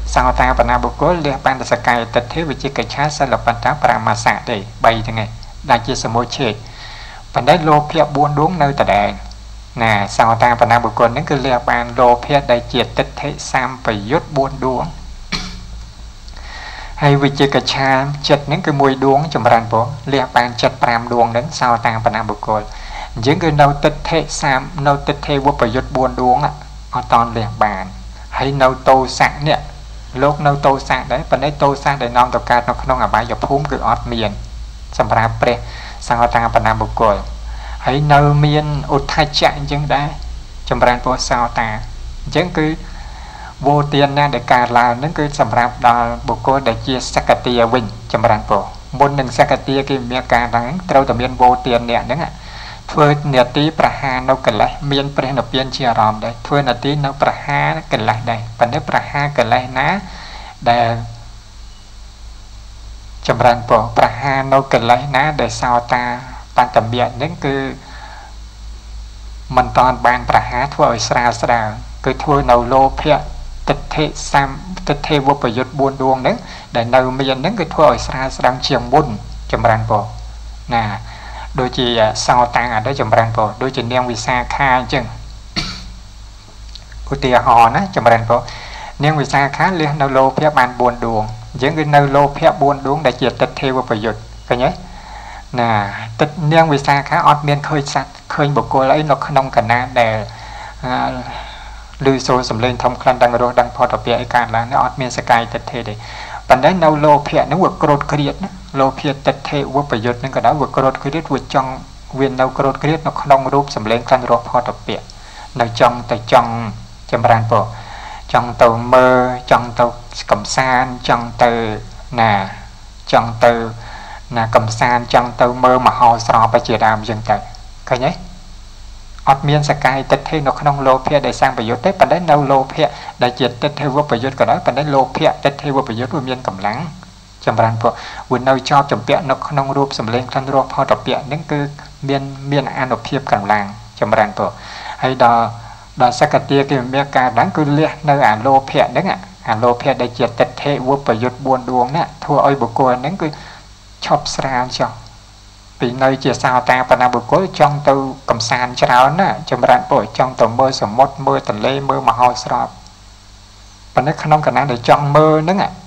sao ta bana bồ cố lìa ban sạc cái tật thế với chiếc cái chát sẽ lập bản tá pramasa để bay thế này đại chia sẻ môi chế bản đấy lô phép buôn đuống nơi tờ đèn nè sao ta bana bồ cố nó cứ lìa ban lô phép đại chia tật thế sam phải dốt buôn đuống hay vì chiếc cái chát chật những cái mùi đuống trong bàn bố lìa ban chật pram đuống đến sao ta bana bồ cố những cái nâu tật thế sam nâu tật thế vô phải dốt buôn đuống á ở toàn lìa bàn hay nâu tô sẵn nè lúc nâu tô sẵn đấy và đấy tô sẵn để non tập ca nó không ở bài dọc phúm cứ ọt miền xong ra pre sang ở ta và nam bục cội hay nâu miền út thay chạy chân đấy trong bàn phố sao ta chẳng cứ vô tiền na để cả là nó cứ xong ra đó bục cội để chia sakatia win trong bàn phố môn đừng sakatia cái miệng cả đáng trâu tầm miền vô tiền nè đúng ạ thôi nè tí praha nấu cái lại miền pre nộp biên chia ròm đấy thôi nè tí nấu praha cái lại đây và nếu praha cái lại ná để chấm răng bộ praha nấu cái lại ná để sao ta ban tầm biện những cứ mình toàn ban praha thôi ở xa xa cứ thôi nấu lô phẹ tịch thế sam tịch thế vô bởi dột buôn đuông đấy để nấu miền những cái thôi ở xa xa chiềng bún chấm răng bộ nè đôi chị sao tăng ở đó chấm răng bộ đôi chị niang visa kha chừng ưu tiên họ nó chấm răng bộ niang visa khá liên nâu lô phép ban buồn đuông những cái nâu lô phép buồn đuông để triệt tịch theo và dột cái nhé nè tịch niang visa khá ọt miên khơi sạch khơi một cô lấy nó không cần na để lưu số sầm lên thông khăn đăng rồi đăng phò tập bịa cả là nó ọt miên sky tịch thế đấy bản đấy nâu lô phép nó vượt cột kriết lô phép tịch thế vượt phải dột nên cái đó vượt cột kriết vượt trong viên nâu cột kriết nó không rúp sầm lên khăn rồi phò tập bịa nó trong tại trong chấm răng bộ trong tàu mơ trong tàu cầm san trong tàu nè trong tàu nè cầm san trong tàu mơ mà họ sò phải chia đàm dừng tại cái nhé ọt miên sky tịch thế nó không lô phép để sang phải dột tết bản đấy nâu lô phép để triệt tịch thế vượt phải dột cái đó bản đấy lô phép tịch thế vượt phải dột của miên cầm lắng chấm răng bộ vườn nâu cho chấm bịa nó không rúp sầm lên khăn rồi họ tập bịa những cái miên miên an ổn phép cầm lắng chấm răng bộ hay đó đó sẽ cái tia cái miếng cá đáng cứ liệt nơi à lô phẹ đấy ạ à lô phẹ để triệt tịch thế vô phải dột buồn đuông nè thua ơi bồ cô nó cứ chọc sàn cho vì nơi chia sao ta và nam bồ cô trong tàu cầm sàn cho nó nè trong rạn bội trong tàu mơ sầm mót mơ tần lê mơ mà ho sọp và nó không khả năng để trong mơ nữa ạ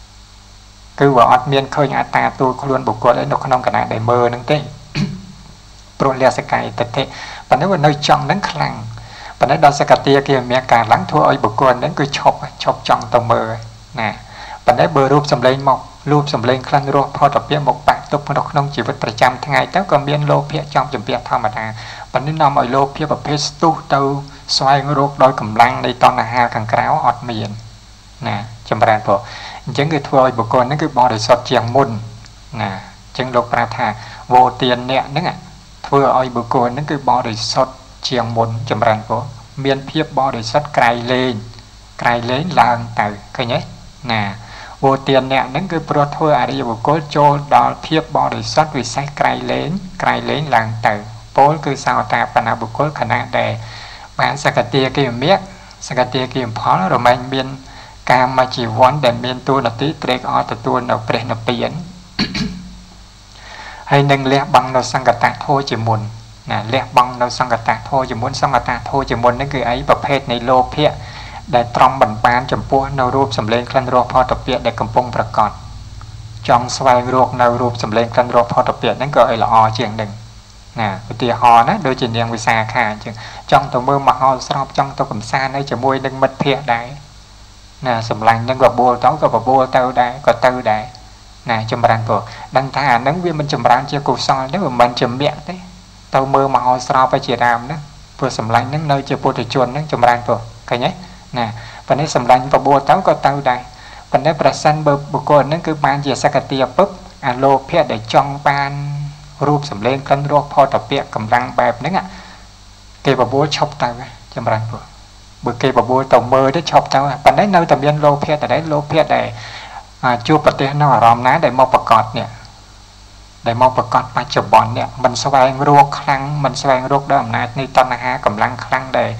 cứ vào ọt miên khơi nhà ta tôi luôn bồ cô đấy nó không khả năng để mơ nữa thế pro lia sẽ cài tịch thế và nếu mà nơi trong nó khăng và nó đó sẽ cả tia kia miệng cả lắng thua ơi bồ cô đến cứ chọc chọc trong tàu mơ nè và đấy bờ rúp sầm lên một rúp sầm lên khăn rồiพอ tập biên một bạc tục nó không chỉ vậtประจำ ថ្ងៃ tới còn biên lô phía trong chuẩn bị thao mà ta và nên nằm ở lô phíaแบบเพสตูtàu xoay rốt đôi cầm lăngในตอนหาขังกราวอดเมียนnèจำเป็นพอจังคือthua ơi bồ cô nó cứ bỏ để sọt chiangมุนnèจังลกปราธาโวเตียนเนี่ยนึกอ่ะthua ơi bồ cô nó cứ bỏ để sọt chiangมุนจำเป็นพอเมียนเพียบบอได้สัดไกลเลนไกลเลนลางเต่าเคยไหมน่ะโวเตียนเนี่ยนั่นคือโปรโทอะไรอยู่ก็โจดอลเพียบบอได้สัดวิสัยไกลเลนไกลเลนลางเต่าโป้คือสาวตาปนาบุคคลขณะใดบ้านสกัดเตียกิมเมียสกัดเตียกิมพอแล้วเราไม่เมียนการมาจีวอนแต่เมียนตัวนัตติเตรกอแต่ตัวนับเปรนนับเปลี่ยนให้หนึ่งเลี้ยบังเราสังกัดตาโทจิมุนnè lẹ băng nó sang cái tạc thôi chỉ muốn sang cái tạc thôi chỉ muốn những cái ấyประเภทในโลภะได้ตรองบันบานจำพวกในรูปสำเร็จคลันโรพอตะเปียได้กำปงประกอบจองสวายโรคในรูปสำเร็จคลันโรพอตะเปียนั่นก็ไอ้ละอเจียงหนึ่งnèตีหอนะโดยจีนยังวิสาขาจึงจองตัวมือมาหอสอบจองตัวกำซาในจะมวยหนึ่งมัดเพียได้ nè sầm lạnh nhưng gặp bùa táo gặp bùa tao đây có tao đây nè chấm răng của đăng thà nắng viên mình chấm răng chia cục son nếu mà mình chấm miệng đấy tao mơ mà họ sao phải chỉ làm đó vừa sầm lạnh nắng nơi chia bùa thì chuồn nắng chấm răng của cái nhé nè và nếu sầm lạnh và bùa táo có tao đây và nếu bờ sân bờ bùa cồn nắng cứ ban chia sakatiaปุ๊บ alo phe để trong banรูปสำเร็จกันรวบพอต่อเปียกำลังแบบนั้นอ่ะเก็บบัวชอบตาจำรังบัวบัวเก็บบัวต่อมือได้ชอบตาปันได้เนื้อตะเบียนโลเพียแต่ได้โลเพียได้จูปฏิหน้ารอมน้าได้มอประกอบเนี่ยได้มอประกอบปัจจุบันเนี่ยมันแสวงรวกครั้งมันแสวงรวกได้อำนาจในตอนนั้นกำลังครั้งได้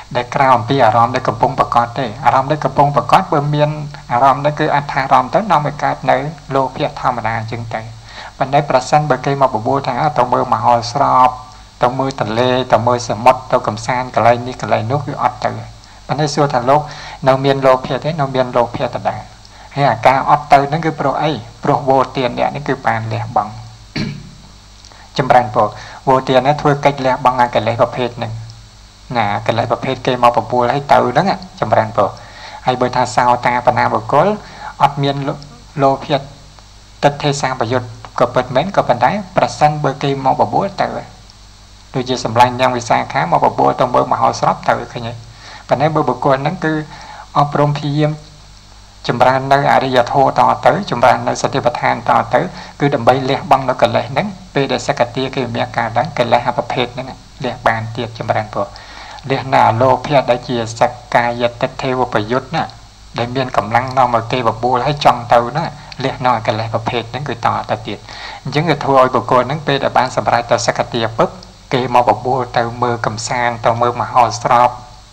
ដែលក្រៅអំពីអារម្មណ៍ដែលកំពុងប្រកបទេអារម្មណ៍ដែលកំពុងប្រកបបើមានអារម្មណ៍នោះគឺអត្ថារម្មណ៍ទៅនាំឲ្យកើតនៅលោភៈធម្មតាអញ្ចឹងទៅប៉ុន្តែប្រសិនបើគេមកបបួលថាទៅមើលមហោស្រពទៅមើលទន្លេទៅមើលសមុទ្រទៅកំសាន្តកន្លែងនេះកន្លែងនោះគឺអត់ទៅប៉ុន្តែសួរថាលោកនៅមានលោភៈទេនៅមានលោភៈដដែលហើយអាការអត់ទៅហ្នឹងគឺព្រោះអីព្រោះវោទានអ្នកនេះគឺបានលះបង់ចម្រើនពរវោទាននេះធ្វើកិច្ចលះបង់អាកិលេសប្រភេទហ្នឹងណាកិលេសប្រភេទគេមកបបួលឲ្យទៅហ្នឹងចម្រើនពរហើយបើថាសោតាបណ្ណាបុគ្គលអត់មានលោភៈទិដ្ឋិសាបយុទ្ធក៏ពិតមែនក៏ប៉ុន្តែប្រសិនបើគេមកបបួលទៅដូចជាសម្លាញ់យ៉ាងវិសាខាមកបបួលទៅមើលមហោស្រពទៅឃើញទេប៉ុន្តែបើបុគ្គលហ្នឹងគឺអប់រំព្យាយាមចម្រើននៅអរិយធម៌តទៅចម្រើននៅសតិប្បដ្ឋានតទៅគឺដើម្បីលះបង់នៅកិលេសហ្នឹងពេលដែលសក្តិគេមានការឡើងកិលេសប្រភេទហ្នឹងលះបានទៀតចម្រើនពរលះនៅអលោភៈដែលជាសក្កាយតិដ្ឋិវបយុទ្ធណាដែលមានកម្លាំងនាំមកគេបបួលឲ្យចង់ទៅណាលះនៅកិលេសប្រភេទហ្នឹងគឺតទៅទៀតអញ្ចឹងគឺធ្វើឲ្យបុគ្គលហ្នឹងពេលដែលបានសម្រេចទៅសក្តិពឹបគេមកបបួលទៅមើលកំសាន្តទៅមើលមហោស្រព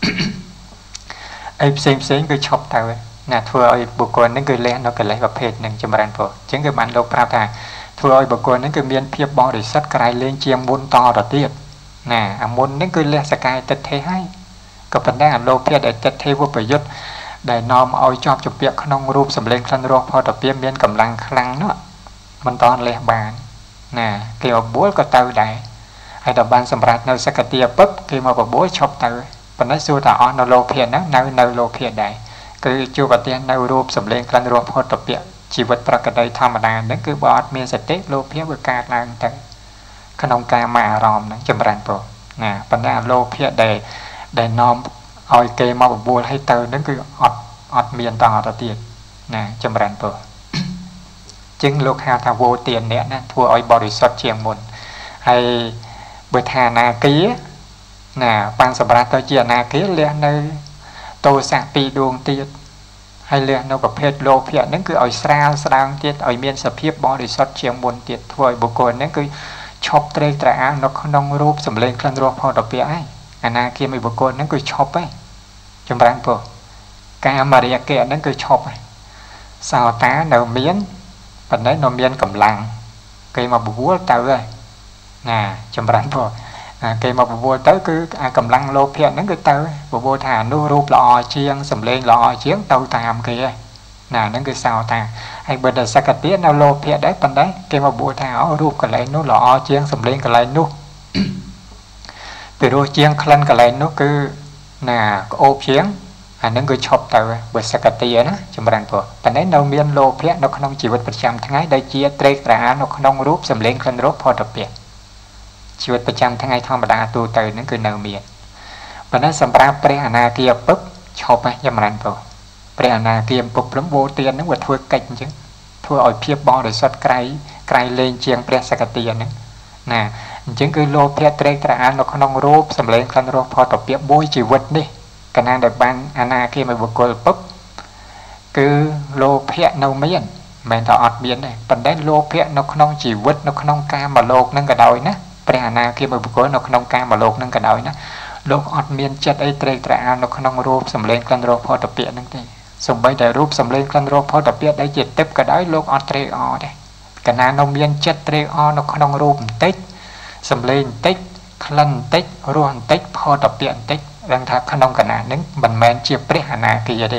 អីផ្សេងផ្សេងគឺឈប់ទៅណាធ្វើឲ្យបុគ្គលហ្នឹងគឺលះនៅកិលេសប្រភេទហ្នឹងចម្រើនពរអញ្ចឹងគឺបានលោកប្រាប់ថាធ្វើឲ្យបុគ្គលហ្នឹងគឺមានភាពបរិសុទ្ធក្រៃលែងជាងមុនតទៅទៀតណាអាមុនហ្នឹងគឺលះសកាយទិដ្ឋិហើយក៏ប៉ុន្តែអាលោភៈដែលទិដ្ឋិវបយុទ្ធដែលនាំឲ្យជាប់ជាពាក់ក្នុងរូបសម្លេងក្លិនរសផតពាមមានកម្លាំងខ្លាំងនោះមិនតលះបានណាគេបបួលក៏ទៅដែរហើយដល់បានសម្រាប់នៅសក្តិពឹបគេមកបបួលឈប់ទៅប៉ុន្តែសួរថាអស់នៅលោភៈហ្នឹងនៅនៅលោភៈដែរគឺជួបប្រទះនៅរូបសម្លេងក្លិនរសផតពាមជីវិតប្រកបធម្មតាហ្នឹងគឺបើអត់មានសតិលោភៈវាកើតឡើងទៅក្នុងការមកអារម្មណ៍ហ្នឹងចម្រើនពរណាប៉ុន្តែអាលោភៈដែលដែលនាំឲ្យគេមកបបួលឲ្យទៅហ្នឹងគឺអត់អត់មានតទៅទៀតណាចម្រើនពរជាងលោកហៅថាវោទានអ្នកណាធ្វើឲ្យបរិសុទ្ធជាងមុនហើយបើថាអនាគាណាបានសម្រាប់ទៅជាអនាគាលះនៅតោសៈពីរដួងទៀតហើយលះនៅប្រភេទលោភៈហ្នឹងគឺឲ្យស្រាលស្ដើងទៀតឲ្យមានសភាពបរិសុទ្ធជាងមុនទៀតធ្វើឲ្យបុគ្គលហ្នឹងគឺឈប់ត្រេកត្រអាលនៅក្នុងរូបសម្លេងក្លិនរសផតពាហើយអនាគាមីបុគ្គលហ្នឹងគឺឈប់ហើយចម្រើនពរកាមរិយកៈហ្នឹងគឺឈប់ហើយសោតានៅមានប៉ុន្តែនៅមានកម្លាំងគេមកបបួលទៅហើយណាចម្រើនពរគេមកបបួលទៅគឺអាកម្លាំងលោភៈហ្នឹងគឺទៅបបួលថានោះរូបល្អជាងសម្លេងល្អជាងទៅតាមគេហើយណាហ្នឹងគឺសោតាហើយបើតែសក្តិនៅលោភៈដែរប៉ុន្តែគេមកបបួលថាអូរូបកន្លែងនោះល្អជាងសម្លេងកន្លែងនោះពីរោះជាងក្លិនកន្លែងនោះគឺណាក្អូបជាងអានឹងគឺឈប់ទៅបើសក្តិណាចម្រើនពរប៉ុន្តែនៅមានលោភៈនៅក្នុងជីវិតប្រចាំថ្ងៃដែលជាត្រេកត្រអាលនៅក្នុងរូបសម្លេងក្លិនរសផតពាជីវិតប្រចាំថ្ងៃធម្មតាទូទៅហ្នឹងគឺនៅមានប៉ុន្តែសម្រាប់ព្រះអនាគាពឹបឈប់ហើយចម្រើនពរព្រះអនាគាពឹបព្រមវោទានហ្នឹងវាធ្វើកិច្ចអញ្ចឹងធ្វើឲ្យភាពបរិសុទ្ធក្រៃក្រៃលែងជាងព្រះសក្តិហ្នឹងណាអញ្ចឹងគឺលោភៈត្រេកត្រអាលនៅក្នុងរូបសម្លេងក្លិនរសផតពាមួយជីវិតនេះកាលណាដែលបានអនាគាមីបុគ្គលពឹបគឺលោភៈនៅមានមិនមែនថាអត់មានទេប៉ុន្តែលោភៈនៅក្នុងជីវិតនៅក្នុងកាមលោកហ្នឹងក៏ដោយណាព្រះអនាគាមីបុគ្គលនៅក្នុងកាមលោកហ្នឹងក៏ដោយណាលោកអត់មានចិត្តអីត្រេកត្រអាលនៅក្នុងរូបសម្លេងក្លិនរសផតពាហ្នឹងទេសូម្បីតែរូបសម្លេងក្លិនរសផតពាដែលជាទឹកក៏ដោយលោកអត់ត្រេកអរទេកាលណានៅមានចិត្តត្រេកអរនៅក្នុងរូបបន្តិចសម្លេងបន្តិចក្លិនបន្តិចរសបន្តិចផតពាបន្តិចដឹងថាក្នុងកណានឹងមិនមែនជាព្រះអនាគាទេ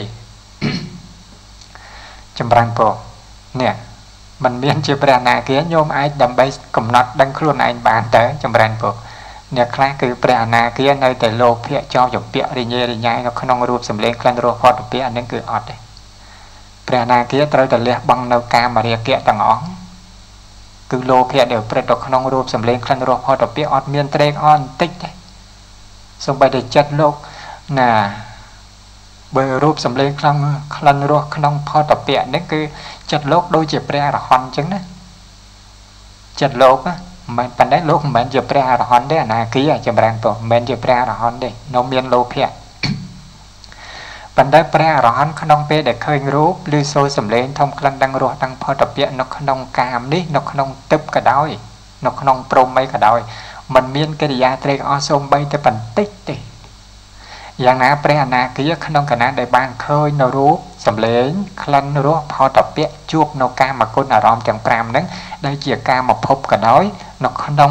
ចម្រើនពរនេះមិនមានជាព្រះអនាគាញោមអាចដើម្បីកំណត់ដឹងខ្លួនឯងបានទៅចម្រើនពរអ្នកខ្លះគឺព្រះអនាគានៅតែលោភៈចោលចម្ពាក់រិញេរិញ៉ៃនៅក្នុងរូបសម្លេងក្លិនរសផតពាអានឹងគឺអត់ទេព្រះអនាគាត្រូវតែលះបង់នៅកាមរាគៈទាំងអស់គឺលោភៈដែលព្រឹត្តទៅក្នុងរូបសម្លេងក្លិនរសផតពាអត់មានត្រេកអរបន្តិចទេសូម្បីតែចិត្តលោកណាបើរូបសម្លេងក្លិនក្លិនរសក្នុងផតពានេះគឺចិត្តលោកដូចជាព្រះអរហន្តអញ្ចឹងណាចិត្តលោកណាមិនប៉ុន្តែលោកមិនមែនជាព្រះអរហន្តទេអនាគាចម្រើនពរមិនមែនជាព្រះអរហន្តទេនៅមានលោភៈប៉ុន្តែព្រះអរហន្តក្នុងពេលដែលឃើញរូបឬសូរសម្លេងធំក្លិនដឹងរសដឹងផតពានៅក្នុងកាមនេះនៅក្នុងទឹកក៏ដោយនៅក្នុងព្រំអីក៏ដោយមិនមានកិរិយាត្រេកអរសូម្បីតែបន្តិចទេយ៉ាងណាព្រះអនាគាក្នុងគណៈដែលបានឃើញនៅរូបសម្លេងក្លិនរសផតពៈជួបនៅកាមគុណអារម្មណ៍ទាំង5ហ្នឹងដែលជាកាមភពក៏ដោយនៅក្នុង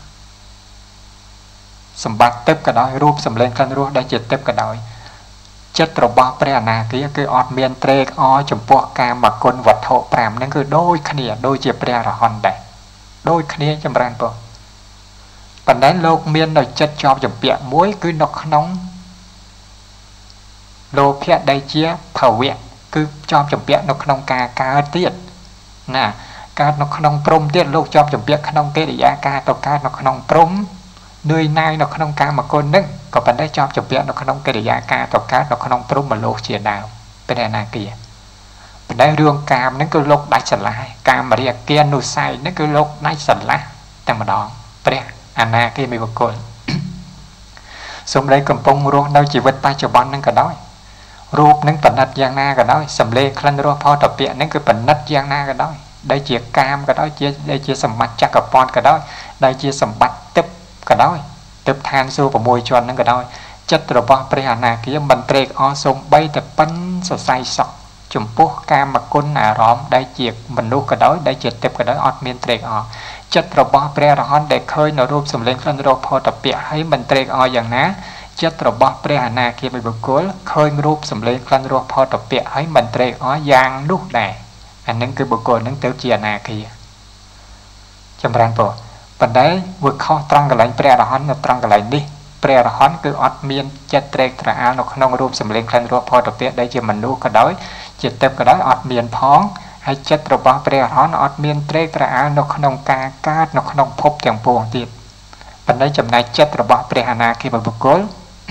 សម្បត្តិទឹកក៏ដោយរូបសម្លេងក្លិនរសដែលជាទឹកក៏ដោយចិត្តរបស់ព្រះអនាគាគឺអត់មានត្រេកអរចំពោះកាមគុណវត្ថុ5ហ្នឹងគឺដូចគ្នាដូចជាព្រះអរហន្តដែរដូចគ្នាចម្រើនបងប៉ុន្តែលោកមាននៅចិត្តជាប់ចម្ពាក់មួយគឺនៅក្នុងលោភៈដែលជាភវៈគឺជាប់ចម្ពាក់នៅក្នុងការកើតទៀតណាកើតនៅក្នុងព្រំទៀតលោកជាប់ចម្ពាក់ក្នុងកិរិយាការទៅកើតនៅក្នុងព្រំនឿយណាយនៅក្នុងកាមគុណនឹងក៏ប៉ុន្តែជាប់ចម្ពាក់នៅក្នុងកិរិយាការទៅកើតនៅក្នុងព្រំមលោកជាដើមព្រះអនាគាប៉ុន្តែរឿងកាមនឹងគឺលោកដាច់ស្រឡះកាមរាគានុស័យនឹងគឺលោកដាច់ស្រឡះតែម្ដងព្រះអនាគាមីបុគ្គលសូមដីកំពុងរស់នៅជីវិតបច្ចុប្បន្ននឹងក៏ដោយរូបនឹងបណ្ឌិតយ៉ាងណាក៏ដោយសម្លេងក្លិនរសផតពៈនឹងគឺបណ្ឌិតយ៉ាងណាក៏ដោយដែលជាកាមក៏ដោយជាដែលជាសម្បត្តិចក្រពត្តិក៏ដោយដែលជាសម្បត្តិទឹកក៏ដោយទឹកឋានសួគ៌6ជាន់នឹងក៏ដោយចិត្តរបស់ព្រះអនាគាមិនត្រេកអរសូម្បីតែប៉ិនសរសៃសក់ចំពោះកាមគុណអារម្មណ៍ដែលជាមនុស្សក៏ដោយដែលជាទឹកក៏ដោយអត់មានត្រេកអរចិត្តរបស់ព្រះអរហន្តដែលឃើញនៅរូបសម្លេងក្លិនរសផតពៈហើយមិនត្រេកអរយ៉ាងណាចិត្តរបស់ព្រះអនាគាមីបុគ្គលឃើញរូបសម្លេងក្លិនរសផតពៈហើយមិនត្រេកអរយ៉ាងនោះដែរអានឹងគឺបុគ្គលនឹងទៅជាអនាគាចម្រើនពរប៉ុន្តែវាខុសត្រង់កន្លែងព្រះអរហន្តនៅត្រង់កន្លែងនេះព្រះអរហន្តគឺអត់មានចិត្តត្រេកត្រអាលនៅក្នុងរូបសម្លេងក្លិនរសផតពៈដែលជាមនុស្សក៏ដោយជាទេពក៏ដោយអត់មានផងហើយចិត្តរបស់ព្រះអរហន្តអត់មានត្រេកត្រអាលនៅក្នុងការកើតនៅក្នុងភពទាំងពួងទៀតប៉ុន្តែចំណែកចិត្តរបស់ព្រះអនាគាមីបុគ្គល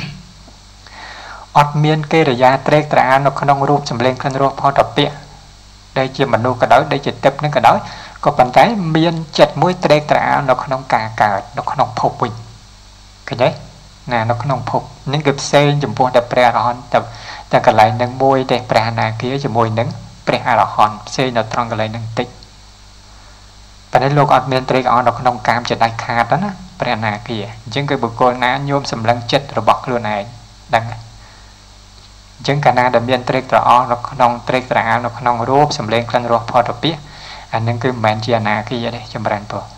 អត់មានកិរិយាត្រេកត្រអាលនៅក្នុងរូបសម្លេងក្លិនរសផតពៈដែលជាមនុស្សក៏ដោយដែលជាទេពនឹងក៏ដោយក៏ប៉ុន្តែមានចិត្តមួយត្រេកត្រអាលនៅក្នុងការកើតនៅក្នុងភពវិញឃើញទេណានៅក្នុងភពនេះគឺផ្សេងចំពោះតែព្រះអរហន្តទៅតែកន្លែងនឹងមួយទេព្រះអនាគាជាមួយនឹងព្រះអរហន្តផ្សេងនៅត្រង់កន្លែងនឹងតិចប៉ុន្តែលោកអត់មានត្រេកអរនៅក្នុងកាមជាដាច់ខាតណាព្រះអនាគាអញ្ចឹងគឺបុគ្គលណាញោមសម្លឹងចិត្តរបស់ខ្លួនឯងដឹងអញ្ចឹងកាលណាដែលមានត្រេកត្រអរនៅក្នុងត្រេកត្រអាលនៅក្នុងរូបសម្លេងក្លិនរសផតពៈអានឹងគឺមិនមែនជាអនាគាទេចម្រើនពរ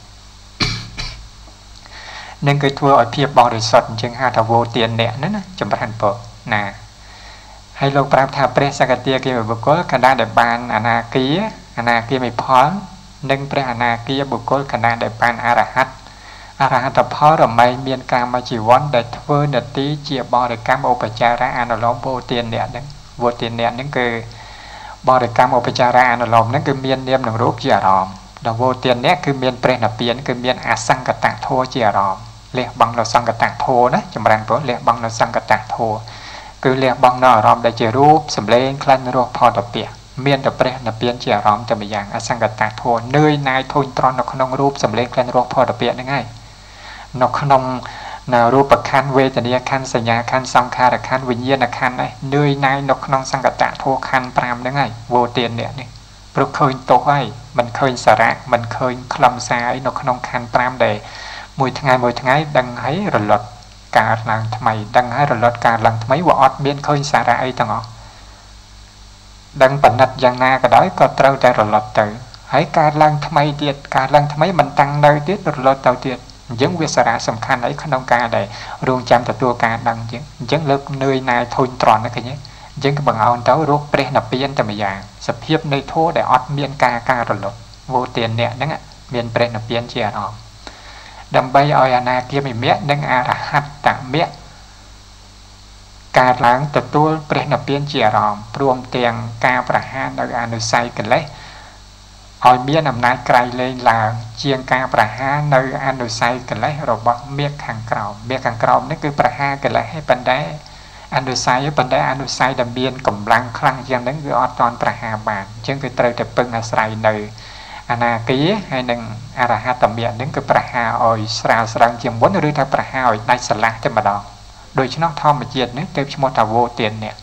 នឹងគឺធ្វើឲ្យភាពបរិសុទ្ធអញ្ចឹងហៅថាវោទានអ្នកហ្នឹងណាចម្រើនពរណាហើយលោកប្រាប់ថាព្រះសក្តិគាបុគ្គលកណ្ដាលដែលបានអនាគាអនាគាមីផលនិងព្រះអនាគាបុគ្គលកណ្ដាលដែលបានអរហត្តអរហត្តផលរមែងមានកាមជីវ័នដែលធ្វើនទីជាបរិកម្មឧបចារៈអនុលោមវោទានអ្នកហ្នឹងវោទានអ្នកហ្នឹងគឺបរិកម្មឧបចារៈអនុលោមហ្នឹងគឺមាននាមនឹងរូបជាអារម្មណ៍ដល់វោទានអ្នកគឺមានព្រះនិព្វានគឺមានអសង្កតធម៌ជាអារម្មណ៍លះបង់នៅសង្កតធម៌ណាចម្រើនពរលះបង់នៅសង្កតធម៌គឺលះបង់នៅអារម្មណ៍ដែលជារូបសម្លេងក្លិនរសផតពៈមានតែព្រះនិព្វានជាអារម្មណ៍តែម្យ៉ាងអសង្កតធម៌នឿយណាយធុញទ្រាន់នៅក្នុងរូបសម្លេងក្លិនរសផតពៈហ្នឹងហើយនៅក្នុងនៅរូបខណ្ឌវេទនាខណ្ឌសញ្ញាខណ្ឌសង្ខារខណ្ឌវិញ្ញាណខណ្ឌនេះនឿយណាយនៅក្នុងសង្កតធម៌ខណ្ឌ5ហ្នឹងហើយវោទាននេះនេះព្រោះឃើញទោសហើយមិនឃើញសារៈមិនឃើញខ្លឹមសារអីនៅក្នុងខណ្ឌ5ដែលមួយថ្ងៃមួយថ្ងៃដឹងហើយរលត់កើតឡើងថ្មីដឹងហើយរលត់កើតឡើងថ្មីវាអត់មានឃើញសារៈអីទាំងអស់ដឹងបណ្ឌិតយ៉ាងណាក៏ដោយក៏ត្រូវតែរលត់ទៅហើយកើតឡើងថ្មីទៀតកើតឡើងថ្មីមិនតាំងនៅទៀតរលត់ទៅទៀតអញ្ចឹងវាសារៈសំខាន់អីក្នុងការដែលរងចាំទទួលការដឹងអញ្ចឹងអញ្ចឹងលើកនឿយណាយធុញទ្រាន់ណាឃើញទេអញ្ចឹងក៏បង្អោនទៅរកព្រះនិព្វានតែម្យ៉ាងសភាពនៃធម៌ដែលអត់មានការការរលត់វោទានអ្នកហ្នឹងមានព្រះនិព្វានជាអារម្មណ៍ដើម្បីឲ្យអនាគាមីមគ្គនិងអរហត្តមគ្គកើតឡើងទទួលព្រះនិព្វានជាអារម្មណ៍ព្រមទាំងការប្រហារនៅអនុស័យកិលេសឲ្យមានអំណាចក្រៃលែងឡើងជាងការប្រហារនៅអនុស័យកិលេសរបស់មគ្គខាងក្រោមមគ្គខាងក្រោមនេះគឺប្រហារកិលេសហើយប៉ុន្តែអនុស័យប៉ុន្តែអនុស័យដែលមានកម្លាំងខ្លាំងជាងហ្នឹងគឺអត់ទាន់ប្រហារបានអញ្ចឹងគឺត្រូវតែពឹងអាស្រ័យនៅអនាគាហើយនឹងអរហត្តមគ្គហ្នឹងគឺប្រហារឲ្យស្រាលស្រឹងជាងមុនឬថាប្រហារឲ្យដាច់ស្រឡះតែម្ដងដូច្នោះធម្មជាតិនេះទៅឈ្មោះថាវោទាននេះ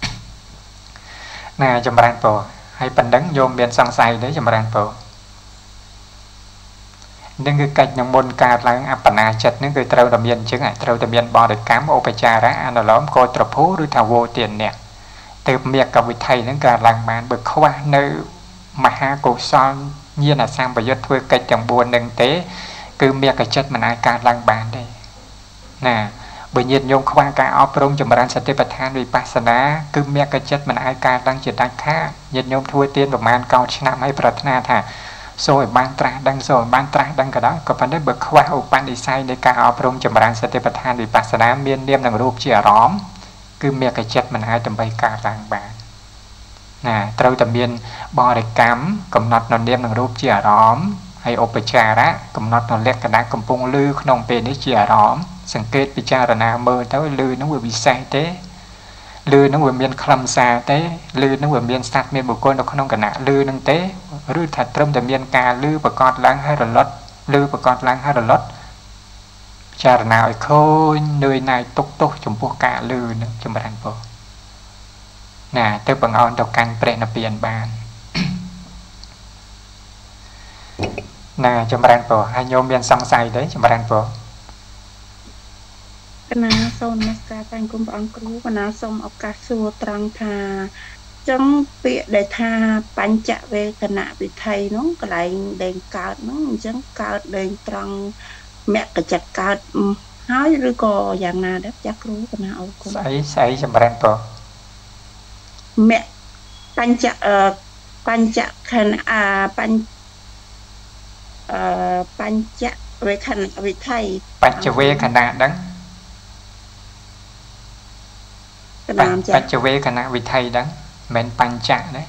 ណាចម្រើនពរហើយបណ្ដឹងញោមមានសង្ស័យទេចម្រើនពរនឹងគឺកិច្ចនឹងមុនកើតឡើងអបណាចិត្តនឹងគឺត្រូវតែមានអញ្ចឹងត្រូវតែមានបរិកម្មឧបចារៈអនុលោមកោត្រភូឬថាវោទានអ្នកទៅមេកវិថីនឹងកើតឡើងបានបើខ្វះនៅមហាកុសលញាណសម្បយុទ្ធធ្វើកិច្ចទាំងបួននឹងទេគឺមេកចិត្តមិនអាចកើតឡើងបានទេណាបើញាតិញោមខ្វះការអប់រំចម្រើនសតិប្បដ្ឋានវិបស្សនាគឺមេកចិត្តមិនអាចកើតឡើងជាដាច់ខាតញាតិញោមធ្វើទានប្រមាណកោឆ្នាំឲ្យប្រាថ្នាថាសូមឲ្យបានត្រាស់ដឹងសូមឲ្យបានត្រាស់ដឹងក៏ដោយក៏ប៉ុន្តែបើខ្វះឧបនិស្ស័យនៃការអប់រំចម្រើនសតិប្បដ្ឋានវិបស្សនាមាននាមនឹងរូបជាអារម្មណ៍គឺមេកចិត្តមិនអាចដើម្បីកើតឡើងបានណាត្រូវតែមានបរិកម្មកំណត់នៅនាមនឹងរូបជាអារម្មណ៍ហើយឧបចារៈកំណត់នៅលក្ខណៈកំពុងលឺក្នុងពេលនេះជាអារម្មណ៍សង្កេតពិចារណាមើលទៅលឺនឹងវាវិសេសទេលឺនឹងវាមានខ្លឹមសារទេលឺនឹងវាមានស្ថានមានបុគ្គលនៅក្នុងគណៈលឺនឹងទេឬថាត្រឹមតែមានការលឺប្រកបឡើងហើយរលត់លឺប្រកបឡើងហើយរលត់ពិចារណាឲ្យឃើញនឿយណាយទុកទោសចំពោះការលឺនឹងចម្រើនពរណាទៅបង្អោនទៅកាន់ព្រះនិព្វានបានណាចម្រើនពរហើយញោមមានសង្ស័យទេចម្រើនពរកណាសូមនមស្ការតាំងគុំព្រះអង្គគ្រូកណាសូមឱកាសសួរត្រង់ថាចឹងពាក្យដែលថាបញ្ចវេកណវិថីនោះកន្លែងដែងកើតនោះអញ្ចឹងកើតដែងត្រង់មគ្គចិត្តកើតហើយឬក៏យ៉ាងណាដែរចាស់គ្រូកណាអរគុណស្អីស្អីចម្រើនពរមគ្គបញ្ចអឺបញ្ចខណ្ឌអាបញ្ចអឺបញ្ចវេកណវិថីបញ្ចវេកណដឹងបញ្ចវេកណវិថីដឹងមិនបញ្ចៈណា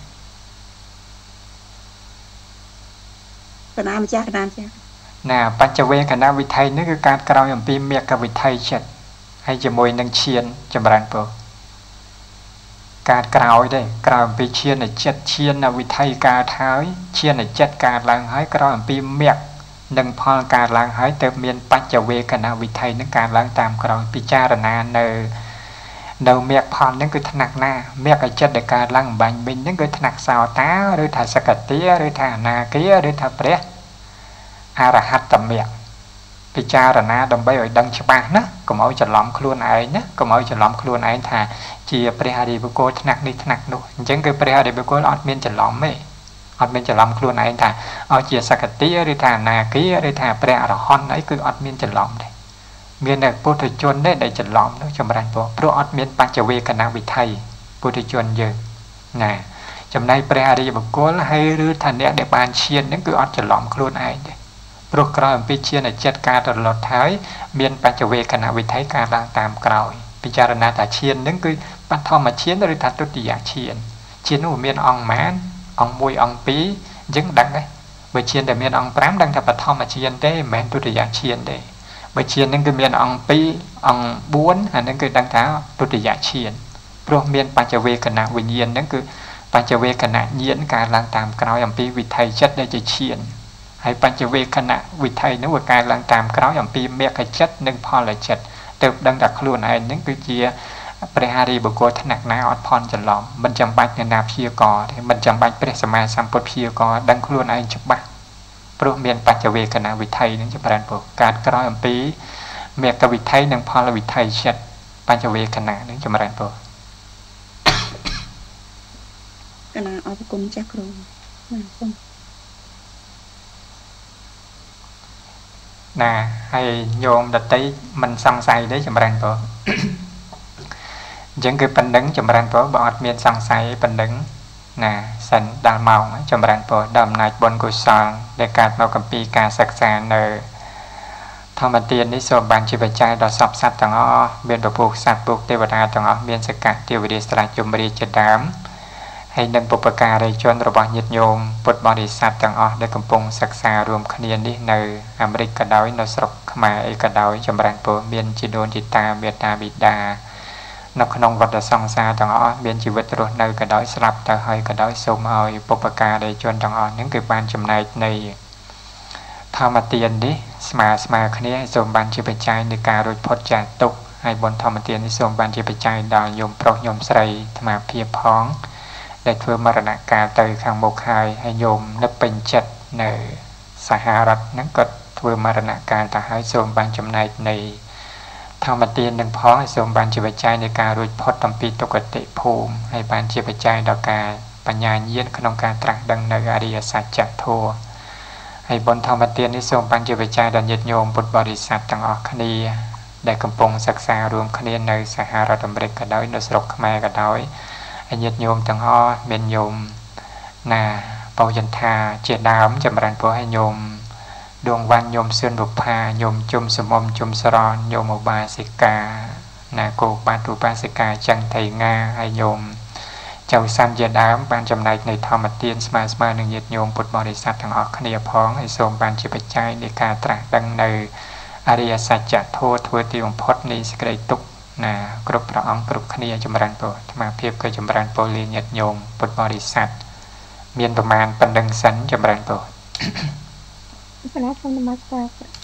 កណាម្ចាស់កណាម្ចាស់ណាបញ្ចវេកណវិថីនេះគឺការក្រោយអំពីមេកវិថីចិត្តហើយជាមួយនឹងឈានចម្រើនពរការក្រោយទេក្រោយអំពីឈានចិត្តឈានវិថីកើតហើយឈានចិត្តកើតឡើងហើយក្រោយអំពីមេកនឹងផលកើតឡើងហើយទៅមានបញ្ចវេកណវិថីនឹងកើតឡើងតាមក្រោយពិចារណានៅនៅមេកផលហ្នឹងគឺថ្នាក់ណាមេកចិត្តដែលកើតឡើងអំបញ្ញមិញហ្នឹងគឺថ្នាក់សោតាឬថាសកតិឬថាអនាគាឬថាព្រះអរហត្តមេកពិចារណាដើម្បីឲ្យដឹងច្បាស់ណាកុំឲ្យច្រឡំខ្លួនឯងណាកុំឲ្យច្រឡំខ្លួនឯងថាជាព្រះអរិយបុគ្គលថ្នាក់នេះថ្នាក់នោះអញ្ចឹងគឺព្រះអរិយបុគ្គលអត់មានច្រឡំទេអត់មានច្រឡំខ្លួនឯងថាឲ្យជាសកតិឬថាអនាគាឬថាព្រះអរហន្តអីគឺអត់មានច្រឡំទេមានតែពុទ្ធជនទេដែលច្រឡំនោះចម្រើនពរព្រោះអត់មានបញ្ចវេកណវិថីពុទ្ធជនយើងណាចំណែកព្រះអរិយបុគ្គលហើយឬថាអ្នកដែលបានឈានហ្នឹងគឺអត់ច្រឡំខ្លួនឯងទេព្រោះក្រោយអំពីឈានចិត្តការរលត់ហើយមានបញ្ចវេកណវិថីការឡើងតាមក្រោយពិចារណាថាឈានហ្នឹងគឺបឋមឈានឬថាទុតិយឈានឈាននោះមានអង្គម៉ានអង្គមួយអង្គពីរអញ្ចឹងដឹងហើយបើឈានតែមានអង្គប្រាំដឹងថាបឋមឈានទេមិនមែនទុតិយឈានទេបើឈានហ្នឹងគឺមានអង្គពីរអង្គបួនអាហ្នឹងគឺដឹងថាទុតិយឈានព្រោះមានបញ្ចវេកណវិញ្ញាណហ្នឹងគឺបញ្ចវេកណញាណកើតឡើងតាមក្រោយអំពីវិថីចិត្តដែលជាឈានហើយបញ្ចវេកណវិថីហ្នឹងវាកើតឡើងតាមក្រោយអំពីមគ្គចិត្តនិងផលចិត្តទើបដឹងថាខ្លួនឯងហ្នឹងគឺជាព្រះអរិយបុគ្គលថ្នាក់ណាអត់ផន់ច្រឡំមិនចាំបាច់អ្នកណាព្យាករទេមិនចាំបាច់ព្រះសម្មាសម្ពុទ្ធព្យាករដឹងខ្លួនឯងច្បាស់ព្រោះមានបញ្ចវេកណវិថីនឹងចម្រើនពរការក្រោយអំពីមេកវិថីនិងផលវិថីចិត្តបញ្ចវេកណនឹងចម្រើនពរកណាអរគុណចាស់គ្រូណាសូមណាហើយញោមដតីមិនសង្ស័យទេចម្រើនពរអញ្ចឹងគឺប៉ុណ្្នឹងចម្រើនពរបើអត់មានសង្ស័យប៉ុណ្្នឹងណាសិនដល់ម៉ោងចម្រើនពរដល់អំណាចបុណ្យកុសលដែលកើតមកអំពីការសិក្សានៅធម្មទាននេះសូមបានជាបច្ច័យដល់សពសត្វទាំងអស់មានពពុះសត្វពុះទេវតាទាំងអស់មានសក្កទេវរាស្រ័យជមរាជាដើមហើយនឹងបុព្វការីជនរបស់ញាតិញោមពុទ្ធបរិស័ទទាំងអស់ដែលកំពុងសិក្សារួមគ្នានេះនៅអាមេរិកក៏ដោយនៅស្រុកខ្មែរអីក៏ដោយចម្រើនពរមានជីដូនជីតាមេត្តាបិតានៅក្នុងវដ្តសង្សារទាំងអស់មានជីវិតរស់នៅក៏ដោយស្លាប់ទៅហើយក៏ដោយសូមឲ្យបុព្វការីជនទាំងអស់ហ្នឹងគឺបានចំណែកនៃធម្មទាននេះស្មើស្មើគ្នាសូមបានជាបច្ច័យនៃការរួចផុតចាកទុក្ខហើយបុណ្យធម្មទាននេះសូមបានជាបច្ច័យដល់ញោមប្រុសញោមស្រីអាត្មាភាពផងដែលធ្វើមរណកាលទៅខាងមុខហើយហើយញោមនឹកពេញចិត្តនៅសហរដ្ឋហ្នឹងក៏ធ្វើមរណកាលទៅហើយសូមបានចំណែកនៃធម្មទាននឹងផងឲ្យសូមបានជាបច្ច័យនៃការរួចផុតអំពីទុក្ខតិភូមិហើយបានជាបច្ច័យដល់ការបញ្ញាញាណក្នុងការត្រាស់ដឹងនៅអរិយសច្ចធម៌ហើយបុណ្យធម្មទាននេះសូមបានជាបច្ច័យដល់ញាតិញោមពុទ្ធបរិស័ទទាំងអស់គ្នាដែលកំពុងសិក្សារួមគ្នានៅសហរដ្ឋអាមេរិកក៏ដោយនៅស្រុកខ្មែរក៏ដោយហើយញាតិញោមទាំងអស់មានញោមណាបោយន្តាជាដើមចម្រើនពរឲ្យញោមដួងវ៉ាន់ញោមសឿនបុប្ផាញោមជុំសមុំជុំសរនញោមឧបាសិកាណាគោបាតុឧបាសិកាចន្ទៃងាហើយញោមចៅសាន់ជាដើមបានចំណែកនៃធម្មទានស្មើស្មើនឹងញាតិញោមពុទ្ធបរិស័ទទាំងអស់គ្នាផងហើយសូមបានជាបច្ច័យនៃការត្រាស់ដឹងនៅអរិយសច្ចធម៌ធ្វើទីបំផុតនៃសេចក្តីទុក្ខណាគ្រប់ព្រះអង្គគ្រប់គ្នាចម្រើនពរអាត្មាភាពក៏ចម្រើនពរលាញាតិញោមពុទ្ធបរិស័ទមានប្រមាណប៉ុណ្្នឹងសិនចម្រើនពរ Bukan asal nama saya.